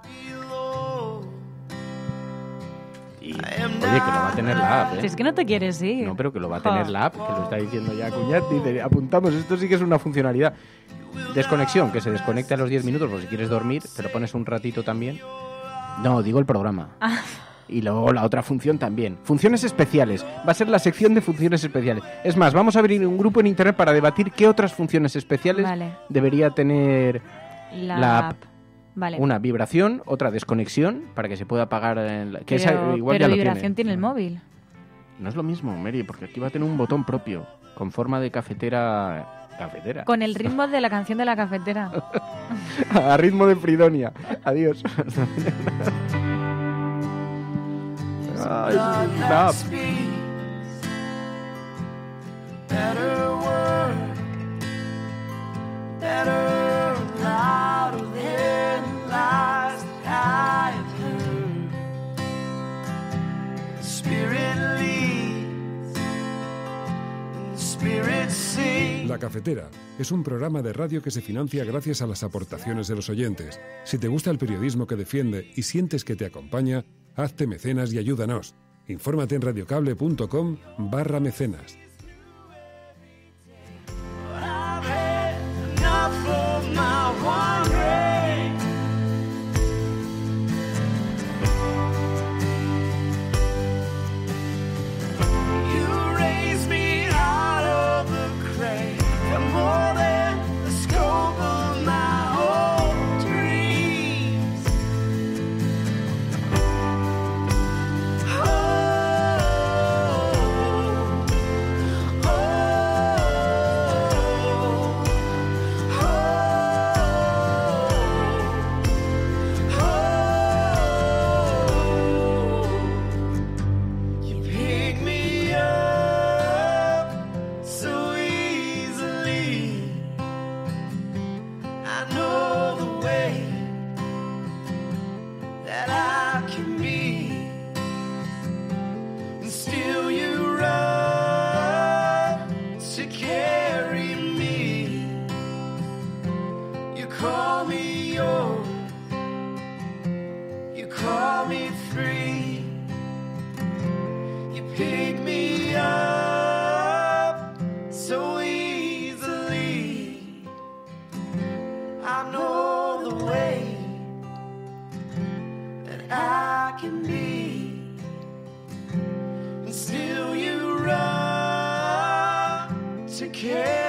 Y, oye, que lo va a tener la app, ¿eh? Si es que no te quieres ir. No, pero que lo va a Jo. tener la app, que lo está diciendo ya Cuñat. Dice, apuntamos, esto sí que es una funcionalidad. Desconexión, que se desconecte a los diez minutos, por si quieres dormir, te lo pones un ratito también. No, digo el programa. Ah. Y luego la otra función también. Funciones especiales. Va a ser la sección de funciones especiales. Es más, vamos a abrir un grupo en internet para debatir qué otras funciones especiales Vale. debería tener La, la app. app. Vale. Una vibración, otra desconexión, para que se pueda apagar... en la- que pero esa igual pero ya lo vibración tiene. tiene el móvil. No es lo mismo, Mary, porque aquí va a tener un botón propio, con forma de cafetera... Cafetera. Con el ritmo de la canción de la cafetera. A ritmo de Fridonia. Adiós. Ay, la app. Better word, better louder than lies that I've heard. Spirit leads, and spirit sings. La Cafetera es un programa de radio que se financia gracias a las aportaciones de los oyentes. Si te gusta el periodismo que defiende y sientes que te acompaña, hazte mecenas y ayúdanos. Infórmate en radiocable.com barra mecenas. I've had enough of my wandering. You raised me out of the grave, and more than the scope of my own dreams. You pick me up so easily. I know the way that I can be, and still you run to carry me. You call me yours, you call me free. You pick me up so easily. I know the way that I can be, and still you run to care.